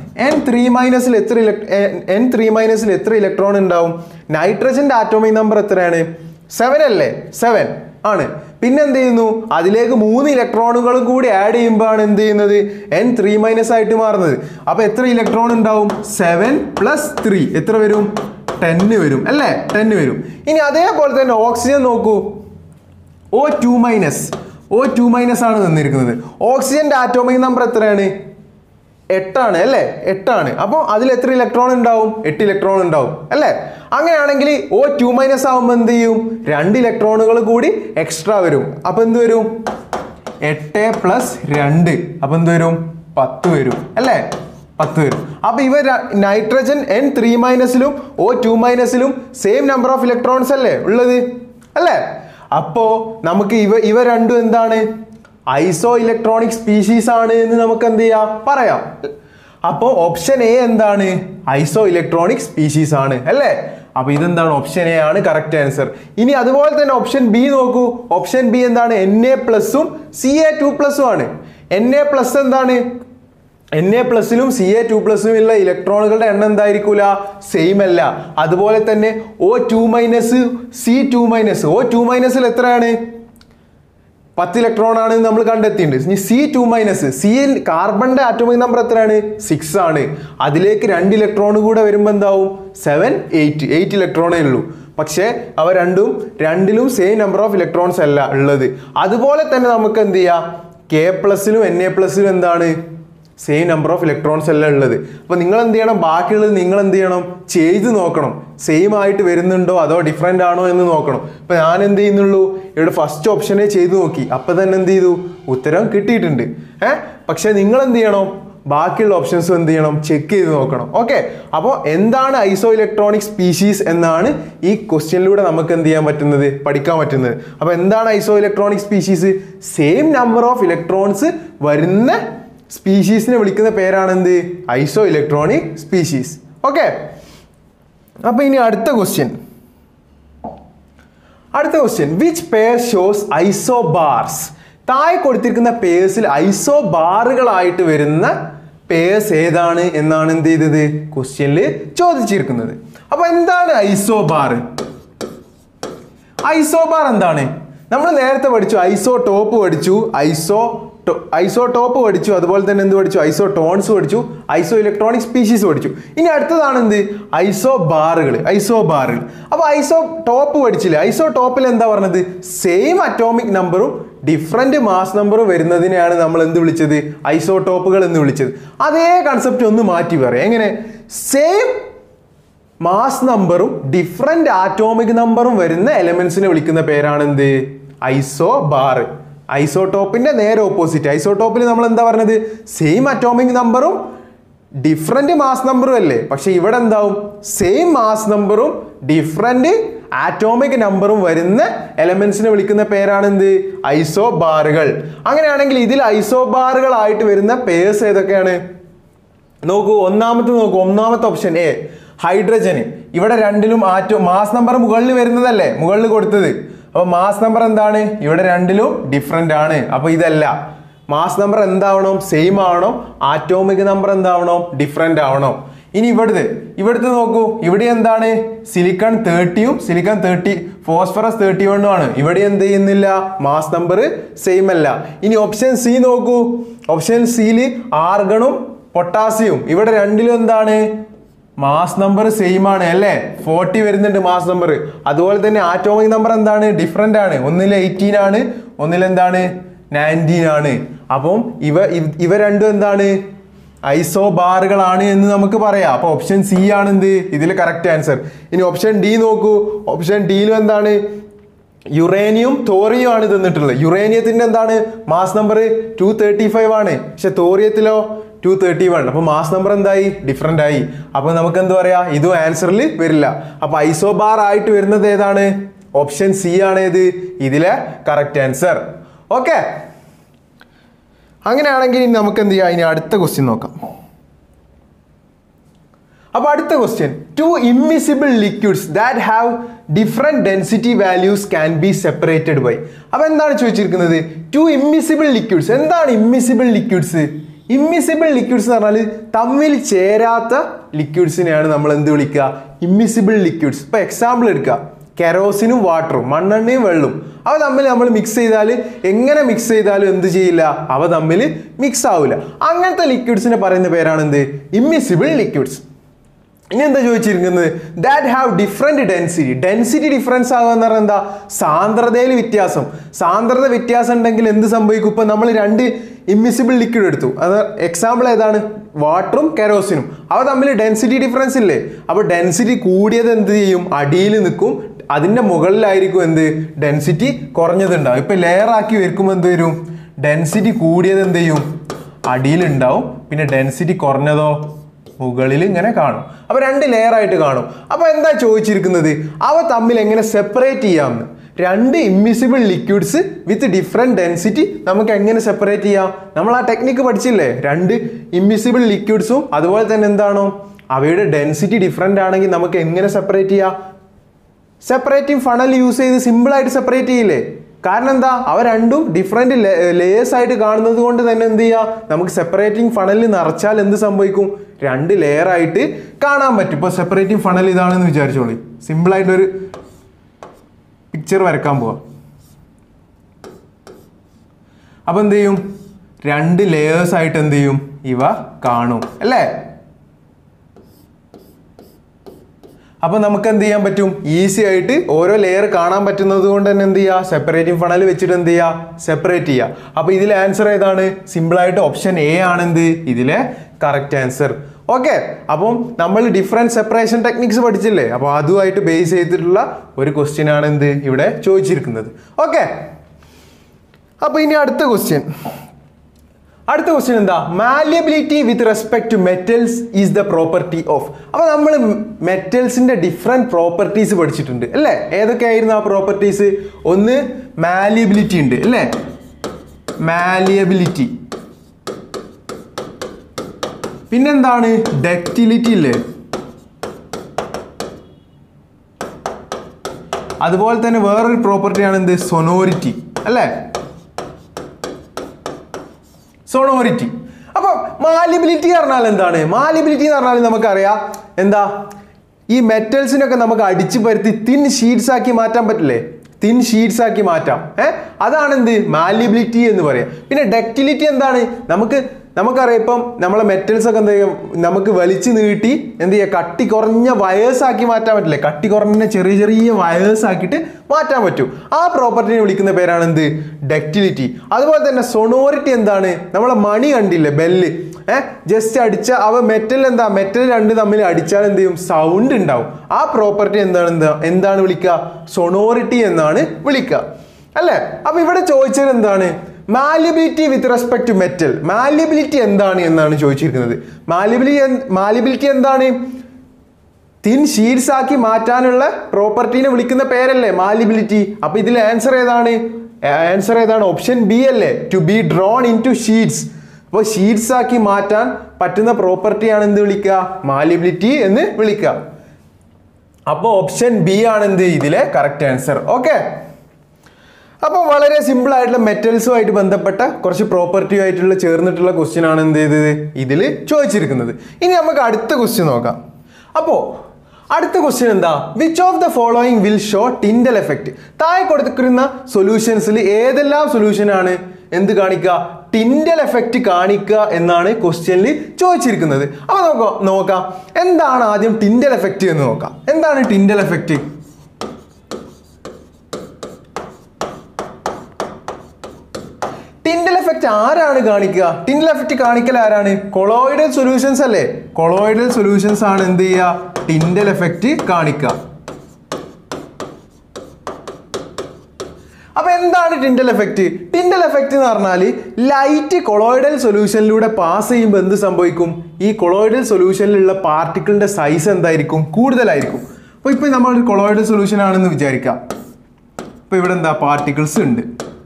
N3- എത്ര ഇലക്ട്രോൺ ഉണ്ടാവും? നൈട്രജന്റെ ആറ്റോമിക് നമ്പർ എത്രയാണ്? 7 അല്ലേ? 7 ആണ്. പിന്നെ എന്ത് ചെയ്യുന്നു, അതിലേക്ക് 3 ഇലക്ട്രോണുകളും കൂടി ആഡ് ചെയ്യുമ്പോഴാണ് എന്ത് ചെയ്യുന്നത്, N3- ആയിട്ട് മാറുന്നത്. അപ്പൊ എത്ര ഇലക്ട്രോൺ ഉണ്ടാവും? 7 + 3 എത്ര വരും? 10 വരും അല്ലേ? 10 വരും. ഇനി അതേപോലെ തന്നെ ഓക്സിജൻ നോക്കൂ. O2- ആണ് തന്നിരിക്കുന്നത്. ഓക്സിജന്റെ ആറ്റോമിക് നമ്പർ എത്രയാണ്? 8 ആണ് അല്ലേ? 8 ആണ്. അപ്പോൾ അതിൽ എത്ര ഇലക്ട്രോൺ ഉണ്ടാവും? 8 ഇലക്ട്രോൺ ഉണ്ടാവും അല്ലേ? അങ്ങനെയാണെങ്കിൽ O2- ആവുമ്പോൾ എന്ത് ചെയ്യും, 2 ഇലക്ട്രോണുകൾ കൂടി എക്സ്ട്രാ വരും. അപ്പൊ എന്ത് വരും? 8 + 2 അപ്പൊ എന്ത് വരും? 10 വരും അല്ലേ? 10 വരും. അപ്പൊ ഇവ nitrogen N3- O2- same number of electrons അല്ലേ ഉള്ളത് അല്ലേ? അപ്പോ നമുക്ക് ഇവ രണ്ടും എന്താണ്? ഐസോ ഇലക്ട്രോണിക് സ്പീഷീസ് ആണ് എന്ന് നമുക്ക് എന്ത് ചെയ്യാം, പറയാം. അപ്പോൾ ഓപ്ഷൻ എ എന്താണ്? ഐസോ ഇലക്ട്രോണിക് സ്പീഷീസ് ആണ് അല്ലേ? അപ്പൊ ഇതെന്താണ്? ഓപ്ഷൻ എ ആണ് കറക്റ്റ് ആൻസർ. ഇനി അതുപോലെ തന്നെ ഓപ്ഷൻ ബി നോക്കൂ. ഓപ്ഷൻ ബി എന്താണ്? Na+ഉം Ca2+ഉം ആണ്. Na+ എന്താണ്? Na+ലും Ca2+ഉം ഉള്ള ഇലക്ട്രോണുകളുടെ എണ്ണം എന്തായിരിക്കൂല, സെയിം അല്ല. അതുപോലെ തന്നെ O2- C2-, O2- എത്രയാണ്? 10 ഇലക്ട്രോൺ ആണ് നമ്മൾ കണ്ടെത്തിയിട്ടുണ്ട്. ഇനി C2-, സിയിൽ കാർബണിന്റെ ആറ്റോമിക് നമ്പർ എത്രയാണ്? 6 ആണ്. അതിലേക്ക് 2 ഇലക്ട്രോൺ കൂടെ വരുമ്പോൾ എന്താവും? 7, 8 ഇലക്ട്രോണേ ഉള്ളൂ. പക്ഷേ അവ രണ്ടിലും സെയിം നമ്പർ ഓഫ് ഇലക്ട്രോൺസ് അല്ല ഉള്ളത്. അതുപോലെ തന്നെ നമുക്ക് എന്ത് ചെയ്യാം, K+ലും Na+ലും എന്താണ്? സെയിം നമ്പർ ഓഫ് ഇലക്ട്രോൺസ് അല്ല ഉള്ളത്. അപ്പൊ നിങ്ങൾ എന്ത് ചെയ്യണം, ബാക്കിയുള്ളത് നിങ്ങൾ എന്ത് ചെയ്യണം, ചെയ്ത് നോക്കണം. സെയിം ആയിട്ട് വരുന്നുണ്ടോ അതോ ഡിഫറെന്റ് ആണോ എന്ന് നോക്കണം. ഇപ്പൊ ഞാൻ എന്ത് ചെയ്യുന്നുള്ളൂ, ഇവിടെ ഫസ്റ്റ് ഓപ്ഷനെ ചെയ്തു നോക്കി, അപ്പൊ തന്നെ എന്ത് ചെയ്തു, ഉത്തരം കിട്ടിയിട്ടുണ്ട്. പക്ഷെ നിങ്ങൾ എന്ത് ചെയ്യണം, ബാക്കിയുള്ള ഓപ്ഷൻസും എന്ത് ചെയ്യണം, ചെക്ക് ചെയ്ത് നോക്കണം. ഓക്കെ, അപ്പോൾ എന്താണ് ഐസോ ഇലക്ട്രോണിക് സ്പീഷീസ് എന്നാണ് ഈ ക്വസ്റ്റ്യനിലൂടെ നമുക്ക് എന്ത് ചെയ്യാൻ പറ്റുന്നത്, പഠിക്കാൻ പറ്റുന്നത്. അപ്പോൾ എന്താണ് isoelectronic species? Same number of electrons വരുന്ന സ്പീഷീസിനെ വിളിക്കുന്ന പേരാണ് എന്ത്, ഐസോ ഇലക്ട്രോണിക് സ്പീഷീസ്. ഓക്കെ, അപ്പൊ ഇനി അടുത്ത question which pair shows isobars? താഴെ കൊടുത്തിരിക്കുന്ന പേഴ്സിൽ ഐസോബാറുകളായിട്ട് വരുന്ന പേഴ്സ് ഏതാണ് എന്നാണ് എന്ത് ചെയ്തത്, ക്വസ്റ്റ്യനിൽ ചോദിച്ചിരിക്കുന്നത്. അപ്പൊ എന്താണ് ഐസോബാർ? ഐസോബാർ എന്താണ്? നമ്മൾ നേരത്തെ പഠിച്ചു, ഐസോടോപ്പ് പഠിച്ചു, ഐസോടോപ്പ് പഠിച്ചു, അതുപോലെ തന്നെ എന്ത് പഠിച്ചു, ഐസോടോൺസ് പഠിച്ചു, ഐസോ ഇലക്ട്രോണിക് സ്പീഷീസ് പഠിച്ചു. ഇനി അടുത്തതാണ് എന്ത്, ഐസോബാറുകൾ. അപ്പൊ ഐസോടോപ്പ് പഠിച്ചില്ലേ? ഐസോടോപ്പിൽ എന്താ പറഞ്ഞത്, സെയിം അറ്റോമിക് നമ്പറും ഡിഫറെന്റ് മാസ് നമ്പറും വരുന്നതിനെയാണ് നമ്മൾ എന്ത് വിളിച്ചത്, ഐസോടോപ്പുകൾ എന്ന് വിളിച്ചത്. അതേ കൺസെപ്റ്റ് ഒന്ന് മാറ്റി പറയാം. എങ്ങനെ? സെയിം മാസ് നമ്പറും ഡിഫറെന്റ് ആറ്റോമിക് നമ്പറും വരുന്ന എലമെന്റ്സിനെ വിളിക്കുന്ന പേരാണ് എന്ത്, ഐസോബാർ. ഐസോടോപ്പിന്റെ നേരെ ഓപ്പോസിറ്റ്. ഐസോടോപ്പിൽ നമ്മൾ എന്താ പറഞ്ഞത്, സെയിം അറ്റോമിക് നമ്പറും ഡിഫറെന്റ് മാസ് നമ്പറും അല്ലേ? പക്ഷെ ഇവിടെ എന്താവും, സെയിം മാസ് നമ്പറും ഡിഫറെന്റ് ആറ്റോമിക് നമ്പറും വരുന്ന എലമെന്റ്സിനെ വിളിക്കുന്ന പേരാണ് എന്ത്, ഐസോബാറുകൾ. അങ്ങനെയാണെങ്കിൽ ഇതിൽ ഐസോബാറുകളായിട്ട് വരുന്ന പേഴ്സ് ഏതൊക്കെയാണ് നോക്കൂ. ഒന്നാമത്തെ ഓപ്ഷൻ എ, ഹൈഡ്രജന്. ഇവിടെ രണ്ടിലും മാസ് നമ്പർ മുകളിൽ വരുന്നതല്ലേ, മുകളിൽ കൊടുത്തത്. അപ്പൊ മാസ് നമ്പർ എന്താണ്, ഇവിടെ രണ്ടിലും ഡിഫറെന്റ് ആണ്. അപ്പൊ ഇതല്ല. മാസ് നമ്പർ എന്താവണം, സെയിം ആവണം. ആറ്റോമിക് നമ്പർ എന്താവണം, ഡിഫറെന്റ് ആവണം. ഇനി ഇവിടുത്തെ നോക്കൂ, ഇവിടെ എന്താണ്, സിലിക്കൺ 30യും ഫോസ്ഫറസ് 31 ആണ്. ഇവിടെ എന്ത് ചെയ്യുന്നില്ല, മാസ് നമ്പർ സെയിം അല്ല. ഇനി ഓപ്ഷൻ സി നോക്കൂ. ഓപ്ഷൻ സിയിൽ ആർഗണും പൊട്ടാസ്യവും, ഇവിടെ രണ്ടിലും എന്താണ്, മാസ് നമ്പർ സെയിം ആണ് അല്ലേ, 40 വരുന്നുണ്ട് മാസ് നമ്പർ. അതുപോലെ തന്നെ ആറ്റോമിക് നമ്പർ എന്താണ്, ഡിഫറെന്റ് ആണ്. ഒന്നിൽ 18 ആണ്, ഒന്നിൽ എന്താണ് 19 ആണ്. അപ്പം ഇവ രണ്ടും എന്താണ്, ഐസോബാറുകളാണ് എന്ന് നമുക്ക് പറയാം. അപ്പൊ ഓപ്ഷൻ സി ആണ് എന്ത്, ഇതിൽ കറക്റ്റ് ആൻസർ. ഇനി ഓപ്ഷൻ ഡി നോക്കൂ. ഓപ്ഷൻ ഡിയിലും എന്താണ്, യുറേനിയം തോറിയം ആണ് തന്നിട്ടുള്ളത്. യുറേനിയത്തിന്റെ എന്താണ് മാസ് നമ്പർ 235 ആണ്. പക്ഷെ തോറിയത്തിലോ 231. അപ്പോൾ മാസ് നമ്പർ എന്തായി? ഡിഫറെൻ്റ് ആയി. അപ്പോൾ നമുക്ക് എന്താ പറയാ, ഇതും ആൻസറിൽ വരില്ല. അപ്പോൾ ഐസോബാർ ആയിട്ട് വരുന്നത് ഏതാണ്? ഓപ്ഷൻ സി ആണ് ഏത് ഇതിലെ കറക്റ്റ് ആൻസർ. ഓക്കെ, അങ്ങനെയാണെങ്കിൽ ഇനി നമുക്ക് എന്ത് ചെയ്യാം, ഇനി അടുത്ത ക്വസ്റ്റ്യൻ നോക്കാം. അപ്പോൾ അടുത്ത question, 2 immiscible liquids that have different density values can be separated by. അപ്പോൾ എന്താണ് ചോദിച്ചിരിക്കുന്നത്? 2 immiscible liquids. എന്താണ് immiscible liquids? immiscible liquids എന്ന് പറഞ്ഞാൽ തമ്മിൽ ചേരാത്ത ലിക്വിഡ്സിനെയാണ് നമ്മൾ എന്ത് വിളിക്കുക? immiscible liquids. ഇപ്പോൾ എക്സാമ്പിൾ എടുക്കുക, കെറോസിനും വാട്ടറും, മണ്ണെണ്ണയും വെള്ളവും, അവ തമ്മിൽ നമ്മൾ മിക്സ് ചെയ്താൽ എങ്ങനെ മിക്സ് ചെയ്താലും എന്ത് ചെയ്യില്ല, അവ തമ്മിൽ മിക്സ് ആവില്ല. അങ്ങനത്തെ ലിക്വിഡ്സിനെ പറയുന്ന പേരാണ് എന്ത്? immiscible liquids. ഇനി എന്താ ചോദിച്ചിരിക്കുന്നത്? That have different density. Density difference ആകുക എന്ന് പറഞ്ഞാൽ എന്താ? സാന്ദ്രതയിൽ വ്യത്യാസം. സാന്ദ്രത വ്യത്യാസം ഉണ്ടെങ്കിൽ എന്ത് സംഭവിക്കും? ഇപ്പൊ നമ്മൾ 2 ഇമ്മിസിബിൾ ലിക്വിഡ് എടുത്തു, അത് എക്സാമ്പിൾ ഏതാണ്? വാട്ടറും കെറോസിനും. അവ തമ്മിൽ ഡെൻസിറ്റി ഡിഫറൻസ് ഇല്ലേ? അപ്പോൾ ഡെൻസിറ്റി കൂടിയത് എന്ത് ചെയ്യും? അടിയിൽ നിൽക്കും, അതിന്റെ മുകളിലായിരിക്കും എന്ത്? ഡെൻസിറ്റി കുറഞ്ഞതുണ്ടാവും. ഇപ്പൊ ലെയർ ആക്കി വെക്കുമ്പോൾ എന്ത് വരും? ഡെൻസിറ്റി കൂടിയത് എന്ത് ചെയ്യും? അടിയിലുണ്ടാവും, പിന്നെ ഡെൻസിറ്റി കുറഞ്ഞതോ മുകളിൽ ഇങ്ങനെ കാണും. അപ്പോൾ 2 ലെയർ ആയിട്ട് കാണും. അപ്പോൾ എന്താ ചോദിച്ചിരിക്കുന്നത്? അവ തമ്മിൽ എങ്ങനെ സെപ്പറേറ്റ് ചെയ്യാമെന്ന്. 2 immiscible liquids with different density നമുക്ക് എങ്ങനെ സെപ്പറേറ്റ് ചെയ്യാം? നമ്മൾ ആ ടെക്നിക്ക് പഠിച്ചില്ലേ? 2 ഇമ്മിസിബിൾ ലിക്വിഡ്സും അതുപോലെ തന്നെ എന്താണോ അവയുടെ ഡെൻസിറ്റി ഡിഫറെന്റ് ആണെങ്കിൽ നമുക്ക് എങ്ങനെ സെപ്പറേറ്റ് ചെയ്യാം? സെപ്പറേറ്റിംഗ് ഫണൽ യൂസ് ചെയ്ത് സിമ്പിളായിട്ട് സെപ്പറേറ്റ് ചെയ്യില്ലേ? കാരണം എന്താ? അവ രണ്ടും ഡിഫറെന്റ് ലേയേഴ്സ് ആയിട്ട് കാണുന്നത് കൊണ്ട് തന്നെ എന്ത് ചെയ്യാം, നമുക്ക് സെപ്പറേറ്റിംഗ് ഫണലിൽ നിറച്ചാൽ എന്ത് സംഭവിക്കും? 2 ലെയർ ആയിട്ട് കാണാൻ പറ്റും. ഇപ്പോൾ സെപ്പറേറ്റിംഗ് ഫണൽ ഇതാണെന്ന് വിചാരിച്ചോളി, സിമ്പിളായിട്ടൊരു പിക്ചർ വരക്കാൻ പോവാം. അപ്പൊ എന്ത് ചെയ്യും? 2 ലെയേഴ്സ് ആയിട്ട് എന്ത് ചെയ്യും? ഇവ കാണും അല്ലേ? അപ്പൊ നമുക്ക് എന്ത് ചെയ്യാൻ പറ്റും? ഈസി ആയിട്ട് ഓരോ ലെയർ കാണാൻ പറ്റുന്നത് കൊണ്ട് തന്നെ എന്ത് ചെയ്യുക? സെപ്പറേറ്റിംഗ് ഫണൽ വെച്ചിട്ട് എന്ത് ചെയ്യുക? സെപ്പറേറ്റ് ചെയ്യുക. അപ്പൊ ഇതിലെ ആൻസർ ഏതാണ്? സിമ്പിൾ ആയിട്ട് ഓപ്ഷൻ എ ആണ് എന്ത് ഇതിലെ കറക്റ്റ് ആൻസർ. ഓക്കെ, അപ്പം നമ്മൾ ഡിഫറെന്റ് സെപ്പറേഷൻ ടെക്നിക്സ് പഠിച്ചില്ലേ? അപ്പോൾ അതുമായിട്ട് ബേസ് ചെയ്തിട്ടുള്ള ഒരു ക്വസ്റ്റ്യൻ ആണ് എന്ത് ഇവിടെ ചോദിച്ചിരിക്കുന്നത്. ഓക്കെ, അപ്പൊ ഇനി അടുത്ത ക്വസ്റ്റ്യൻ എന്താ? Malleability with respect to metals is the property of. അപ്പൊ നമ്മൾ മെറ്റൽസിന്റെ ഡിഫറെന്റ് പ്രോപ്പർട്ടീസ് പഠിച്ചിട്ടുണ്ട് അല്ലേ? ഏതൊക്കെയായിരുന്നു ആ പ്രോപ്പർട്ടീസ്? ഒന്ന് മാലിയബിലിറ്റി ഉണ്ട് അല്ലേ? മാലിയബിലിറ്റി. പിന്നെന്താണ്? ഡക്റ്റിലിറ്റി ഇല്ലേ? അതുപോലെ തന്നെ വേറൊരു പ്രോപ്പർട്ടിയാണ് എന്ത്? സൊനോരിറ്റി അല്ലേ? സോണോറിറ്റി. അപ്പൊ മാലിബിലിറ്റി പറഞ്ഞാൽ എന്താണ്? മാലിബിലിറ്റി എന്ന് പറഞ്ഞാൽ നമുക്കറിയാം എന്താ, ഈ മെറ്റൽസിനൊക്കെ നമുക്ക് അടിച്ചു പരത്തി തിൻ ഷീറ്റ്സ് ആക്കി മാറ്റാൻ പറ്റില്ലേ? തിൻ ഷീറ്റ്സ് ആക്കി മാറ്റാം. അതാണ് എന്ത്? മാലിബിലിറ്റി എന്ന് പറയാം. പിന്നെ ഡക്റ്റിലിറ്റി എന്താണ്? നമുക്കറിയാം ഇപ്പം നമ്മളെ മെറ്റൽസ് ഒക്കെ എന്ത് ചെയ്യും? നമുക്ക് വലിച്ചു നീട്ടി എന്ത് ചെയ്യുക? കട്ടി കുറഞ്ഞ വയേഴ്സ് ആക്കി മാറ്റാൻ പറ്റില്ലേ? കട്ടി കുറഞ്ഞ ചെറിയ ചെറിയ വയേഴ്സ് ആക്കിയിട്ട് മാറ്റാൻ പറ്റും. ആ പ്രോപ്പർട്ടിനെ വിളിക്കുന്ന പേരാണ് എന്ത്? ഡക്റ്റിലിറ്റി. അതുപോലെ തന്നെ സൊണോറിറ്റി എന്താണ്? നമ്മളെ മണി കണ്ടില്ലേ? ബെല്ല് ജസ്റ്റ് അടിച്ച അവ മെറ്റൽ മെറ്റൽ 2 തമ്മിൽ അടിച്ചാൽ എന്ത് ചെയ്യും? സൗണ്ട് ഉണ്ടാവും. ആ പ്രോപ്പർട്ടി എന്താണ് വിളിക്കുക? സൊണോറിറ്റി എന്നാണ് വിളിക്കുക അല്ലേ? അപ്പൊ ഇവിടെ ചോദിച്ചത് എന്താണ്? Malleability with respect to metal. Malleability എന്താണ് എന്നാണ് ചോദിച്ചിരിക്കുന്നത്. മാലിബിലിറ്റി എന്താണ്? തിൻ ഷീറ്റ്സ് ആക്കി മാറ്റാനുള്ള പ്രോപ്പർട്ടീനെ വിളിക്കുന്ന പേരല്ലേ മാലിബിലിറ്റി. അപ്പൊ ഇതിൽ ആൻസർ ഏതാണ്? ഓപ്ഷൻ ബി അല്ലേ? To be drawn into sheets. അപ്പോൾ ഷീറ്റ്സ് ആക്കി മാറ്റാൻ പറ്റുന്ന പ്രോപ്പർട്ടിയാണ് എന്ത് വിളിക്കുക? മാലിബിലിറ്റി എന്ന് വിളിക്കുക. അപ്പോൾ ഓപ്ഷൻ ബി ആണ് എന്ത് ഇതിലെ കറക്റ്റ് ആൻസർ. ഓക്കെ, അപ്പോൾ വളരെ സിമ്പിൾ ആയിട്ടുള്ള മെറ്റൽസുമായിട്ട് ബന്ധപ്പെട്ട കുറച്ച് പ്രോപ്പർട്ടിയുമായിട്ടുള്ള ചേർന്നിട്ടുള്ള ക്വസ്റ്റ്യൻ ആണ് എന്ത് ചെയ്തത് ഇതിൽ ചോദിച്ചിരിക്കുന്നത്. ഇനി നമുക്ക് അടുത്ത ക്വസ്റ്റ്യൻ നോക്കാം. അപ്പോൾ അടുത്ത ക്വസ്റ്റ്യൻ എന്താ? Which of the following will show Tyndall effect. താഴെ കൊടുത്തിരിക്കുന്ന സൊല്യൂഷൻസിൽ ഏതെല്ലാം സൊല്യൂഷനാണ് എന്ത് കാണിക്കുക? ടിൻഡൽ എഫക്റ്റ് കാണിക്കുക എന്നാണ് ക്വസ്റ്റ്യനിൽ ചോദിച്ചിരിക്കുന്നത്. അപ്പോൾ നോക്കാം എന്താണ് ആദ്യം ടിൻഡൽ എഫക്റ്റ് എന്ന് നോക്കാം. എന്താണ് ടിൻഡൽ എഫക്റ്റ്? ടിൻഡൽ എഫക്റ്റ് ആരാണ് കാണിക്കുക? ടിൻഡൽ എഫക്റ്റ് കാണിക്കൽ ആരാണ്? കൊളോയിഡൽ സൊല്യൂഷൻസ് അല്ലേ? കൊളോയിഡൽ സൊല്യൂഷൻസ് ആണ് എന്ത് ചെയ്യുക? ടിൻഡൽ എഫക്റ്റ് കാണിക്കുക. അപ്പൊ എന്താണ് ടിൻഡൽ എഫക്റ്റ്? ടിൻഡൽ എഫക്റ്റ് എന്ന് പറഞ്ഞാൽ ലൈറ്റ് കൊളോയിഡൽ സൊല്യൂഷനിലൂടെ പാസ് ചെയ്യുമ്പോൾ എന്ത് സംഭവിക്കും? ഈ കൊളോയിഡൽ സൊല്യൂഷനിലുള്ള പാർട്ടിക്കിളിന്റെ സൈസ് എന്തായിരിക്കും? കൂടുതലായിരിക്കും. അപ്പോൾ ഇപ്പം നമ്മൾ ഒരു കൊളോയിഡൽ സൊല്യൂഷൻ ആണെന്ന് വിചാരിക്കാം. ഇപ്പോൾ ഇവിടെ എന്താ പാർട്ടിക്കിൾസ് ഉണ്ട്.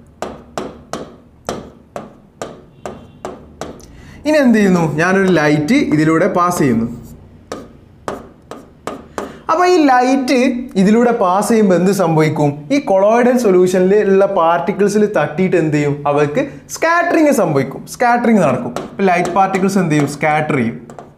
ഇനി എന്ത് ചെയ്യുന്നു? ഞാനൊരു ലൈറ്റ് ഇതിലൂടെ പാസ് ചെയ്യുന്നു. അപ്പോൾ ഈ ലൈറ്റ് ഇതിലൂടെ പാസ് ചെയ്യുമ്പോൾ എന്ത് സംഭവിക്കും? ഈ കൊളോയിഡൽ സൊല്യൂഷനിൽ ഉള്ള പാർട്ടിക്കിൾസിൽ തട്ടിയിട്ട് എന്ത് ചെയ്യും? അവർക്ക് സ്കാറ്ററിങ് സംഭവിക്കും, സ്കാറ്ററിങ് നടക്കും. ഇപ്പോൾ ലൈറ്റ് പാർട്ടിക്കിൾസ് എന്ത് ചെയ്യും? സ്കാറ്റർ ചെയ്യും.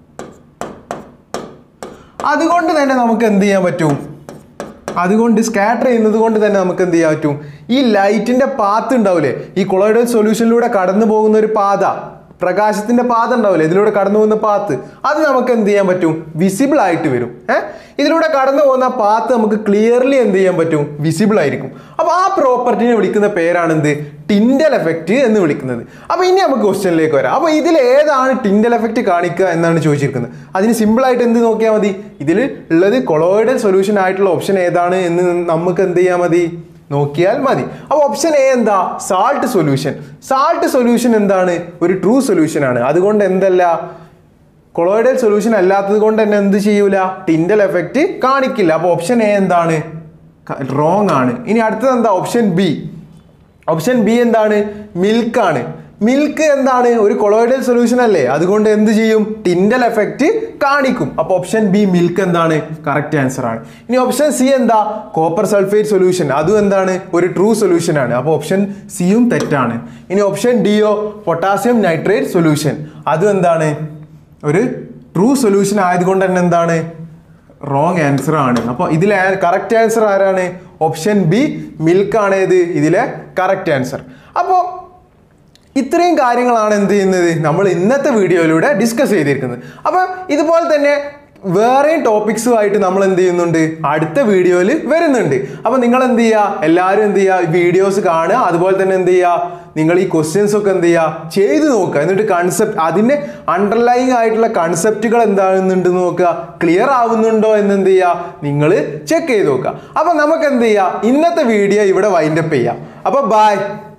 അതുകൊണ്ട് തന്നെ നമുക്ക് എന്ത് ചെയ്യാൻ പറ്റും? അതുകൊണ്ട് സ്കാറ്റർ ചെയ്യുന്നത് കൊണ്ട് തന്നെ നമുക്ക് എന്ത് ചെയ്യാൻ പറ്റും? ഈ ലൈറ്റിന്റെ പാത്ത് ഉണ്ടാവില്ലേ, ഈ കൊളോയിഡൽ സൊല്യൂഷനിലൂടെ കടന്നു പോകുന്ന ഒരു പാത, പ്രകാശത്തിന്റെ പാത ഉണ്ടാവില്ലേ, ഇതിലൂടെ കടന്നു പോകുന്ന പാത്ത്, അത് നമുക്ക് എന്ത് ചെയ്യാൻ പറ്റും? വിസിബിൾ ആയിട്ട് വരും. ഇതിലൂടെ കടന്നു പോകുന്ന പാത്ത് നമുക്ക് ക്ലിയർലി എന്ത് ചെയ്യാൻ പറ്റും? വിസിബിൾ ആയിരിക്കും. അപ്പോൾ ആ പ്രോപ്പർട്ടിനെ വിളിക്കുന്ന പേരാണ് എന്ത്? ടിൻഡൽ എഫക്റ്റ് എന്ന് വിളിക്കുന്നത്. അപ്പോൾ ഇനി നമുക്ക് ക്വസ്റ്റ്യനിലേക്ക് വരാം. അപ്പോൾ ഇതിൽ ഏതാണ് ടിൻഡൽ എഫക്റ്റ് കാണിക്കുക എന്നാണ് ചോദിച്ചിരിക്കുന്നത്. അതിന് സിമ്പിൾ ആയിട്ട് എന്ത് നോക്കിയാൽ മതി? ഇതിൽ ഉള്ളത് കൊളോയിഡൽ സൊല്യൂഷൻ ആയിട്ടുള്ള ഓപ്ഷൻ ഏതാണ് എന്ന് നമുക്ക് എന്ത് ചെയ്യാൻ മതി? നോക്കിയാൽ മതി. അപ്പോൾ ഓപ്ഷൻ എ എന്താ? Salt solution. സാൾട്ട് സൊല്യൂഷൻ എന്താണ്? ഒരു ട്രൂ സൊല്യൂഷൻ ആണ്. അതുകൊണ്ട് എന്തല്ല, കൊളോയിഡൽ സൊല്യൂഷൻ അല്ലാത്തത് കൊണ്ട് തന്നെ എന്ത് ചെയ്യൂല? ടിൻഡൽ എഫക്റ്റ് കാണിക്കില്ല. അപ്പോൾ ഓപ്ഷൻ എ എന്താണ്? റോങ് ആണ്. ഇനി അടുത്തത് എന്താ? Option B. ഓപ്ഷൻ ബി എന്താണ്? മിൽക്ക് ആണ്. മിൽക്ക് എന്താണ്? ഒരു കൊളോയിഡൽ സൊല്യൂഷൻ അല്ലേ, അതുകൊണ്ട് എന്ത് ചെയ്യും? ടിൻഡൽ എഫക്റ്റ് കാണിക്കും. അപ്പോൾ ഓപ്ഷൻ ബി മിൽക്ക് എന്താണ്? കറക്റ്റ് ആൻസർ ആണ്. ഇനി ഓപ്ഷൻ സി എന്താ? Copper sulphate solution. അതും എന്താണ്? ഒരു ട്രൂ സൊല്യൂഷൻ ആണ്. അപ്പോൾ ഓപ്ഷൻ സിയും തെറ്റാണ്. ഇനി ഓപ്ഷൻ ഡിയോ പൊട്ടാസ്യം നൈട്രേറ്റ് സൊല്യൂഷൻ. അതും എന്താണ്? ഒരു ട്രൂ സൊല്യൂഷൻ ആയതുകൊണ്ട് തന്നെ എന്താണ്? റോങ് ആൻസർ ആണ്. അപ്പോൾ ഇതിലെ കറക്റ്റ് ആൻസർ ആരാണ്? ഓപ്ഷൻ ബി മിൽക്ക് ആണ് ഇതിലെ കറക്റ്റ് ആൻസർ. അപ്പോൾ ഇത്രയും കാര്യങ്ങളാണ് എന്ത് ചെയ്യുന്നത്? നമ്മൾ ഇന്നത്തെ വീഡിയോയിലൂടെ ഡിസ്കസ് ചെയ്തിരിക്കുന്നത്. അപ്പോൾ ഇതുപോലെ തന്നെ വേറെയും ടോപ്പിക്സുമായിട്ട് നമ്മൾ എന്ത് ചെയ്യുന്നുണ്ട്? അടുത്ത വീഡിയോയിൽ വരുന്നുണ്ട്. അപ്പോൾ നിങ്ങൾ എന്ത് ചെയ്യുക? എല്ലാവരും എന്ത് ചെയ്യുക? വീഡിയോസ് കാണുക. അതുപോലെ തന്നെ എന്ത് ചെയ്യുക? നിങ്ങൾ ഈ ക്വസ്റ്റ്യൻസ് ഒക്കെ എന്ത് ചെയ്യുക? ചെയ്ത് നോക്കുക. എന്നിട്ട് കൺസെപ്റ്റ്, അതിൻ്റെ അണ്ടർലൈങ് ആയിട്ടുള്ള കൺസെപ്റ്റുകൾ എന്താകുന്നുണ്ട് നോക്കുക. ക്ലിയർ ആവുന്നുണ്ടോ എന്ന് എന്ത് ചെയ്യുക? നിങ്ങൾ ചെക്ക് ചെയ്ത് നോക്കുക. അപ്പോൾ നമുക്ക് എന്ത് ചെയ്യുക? ഇന്നത്തെ വീഡിയോ ഇവിടെ വൈൻഡപ്പ് ചെയ്യാം. അപ്പോൾ ബൈ.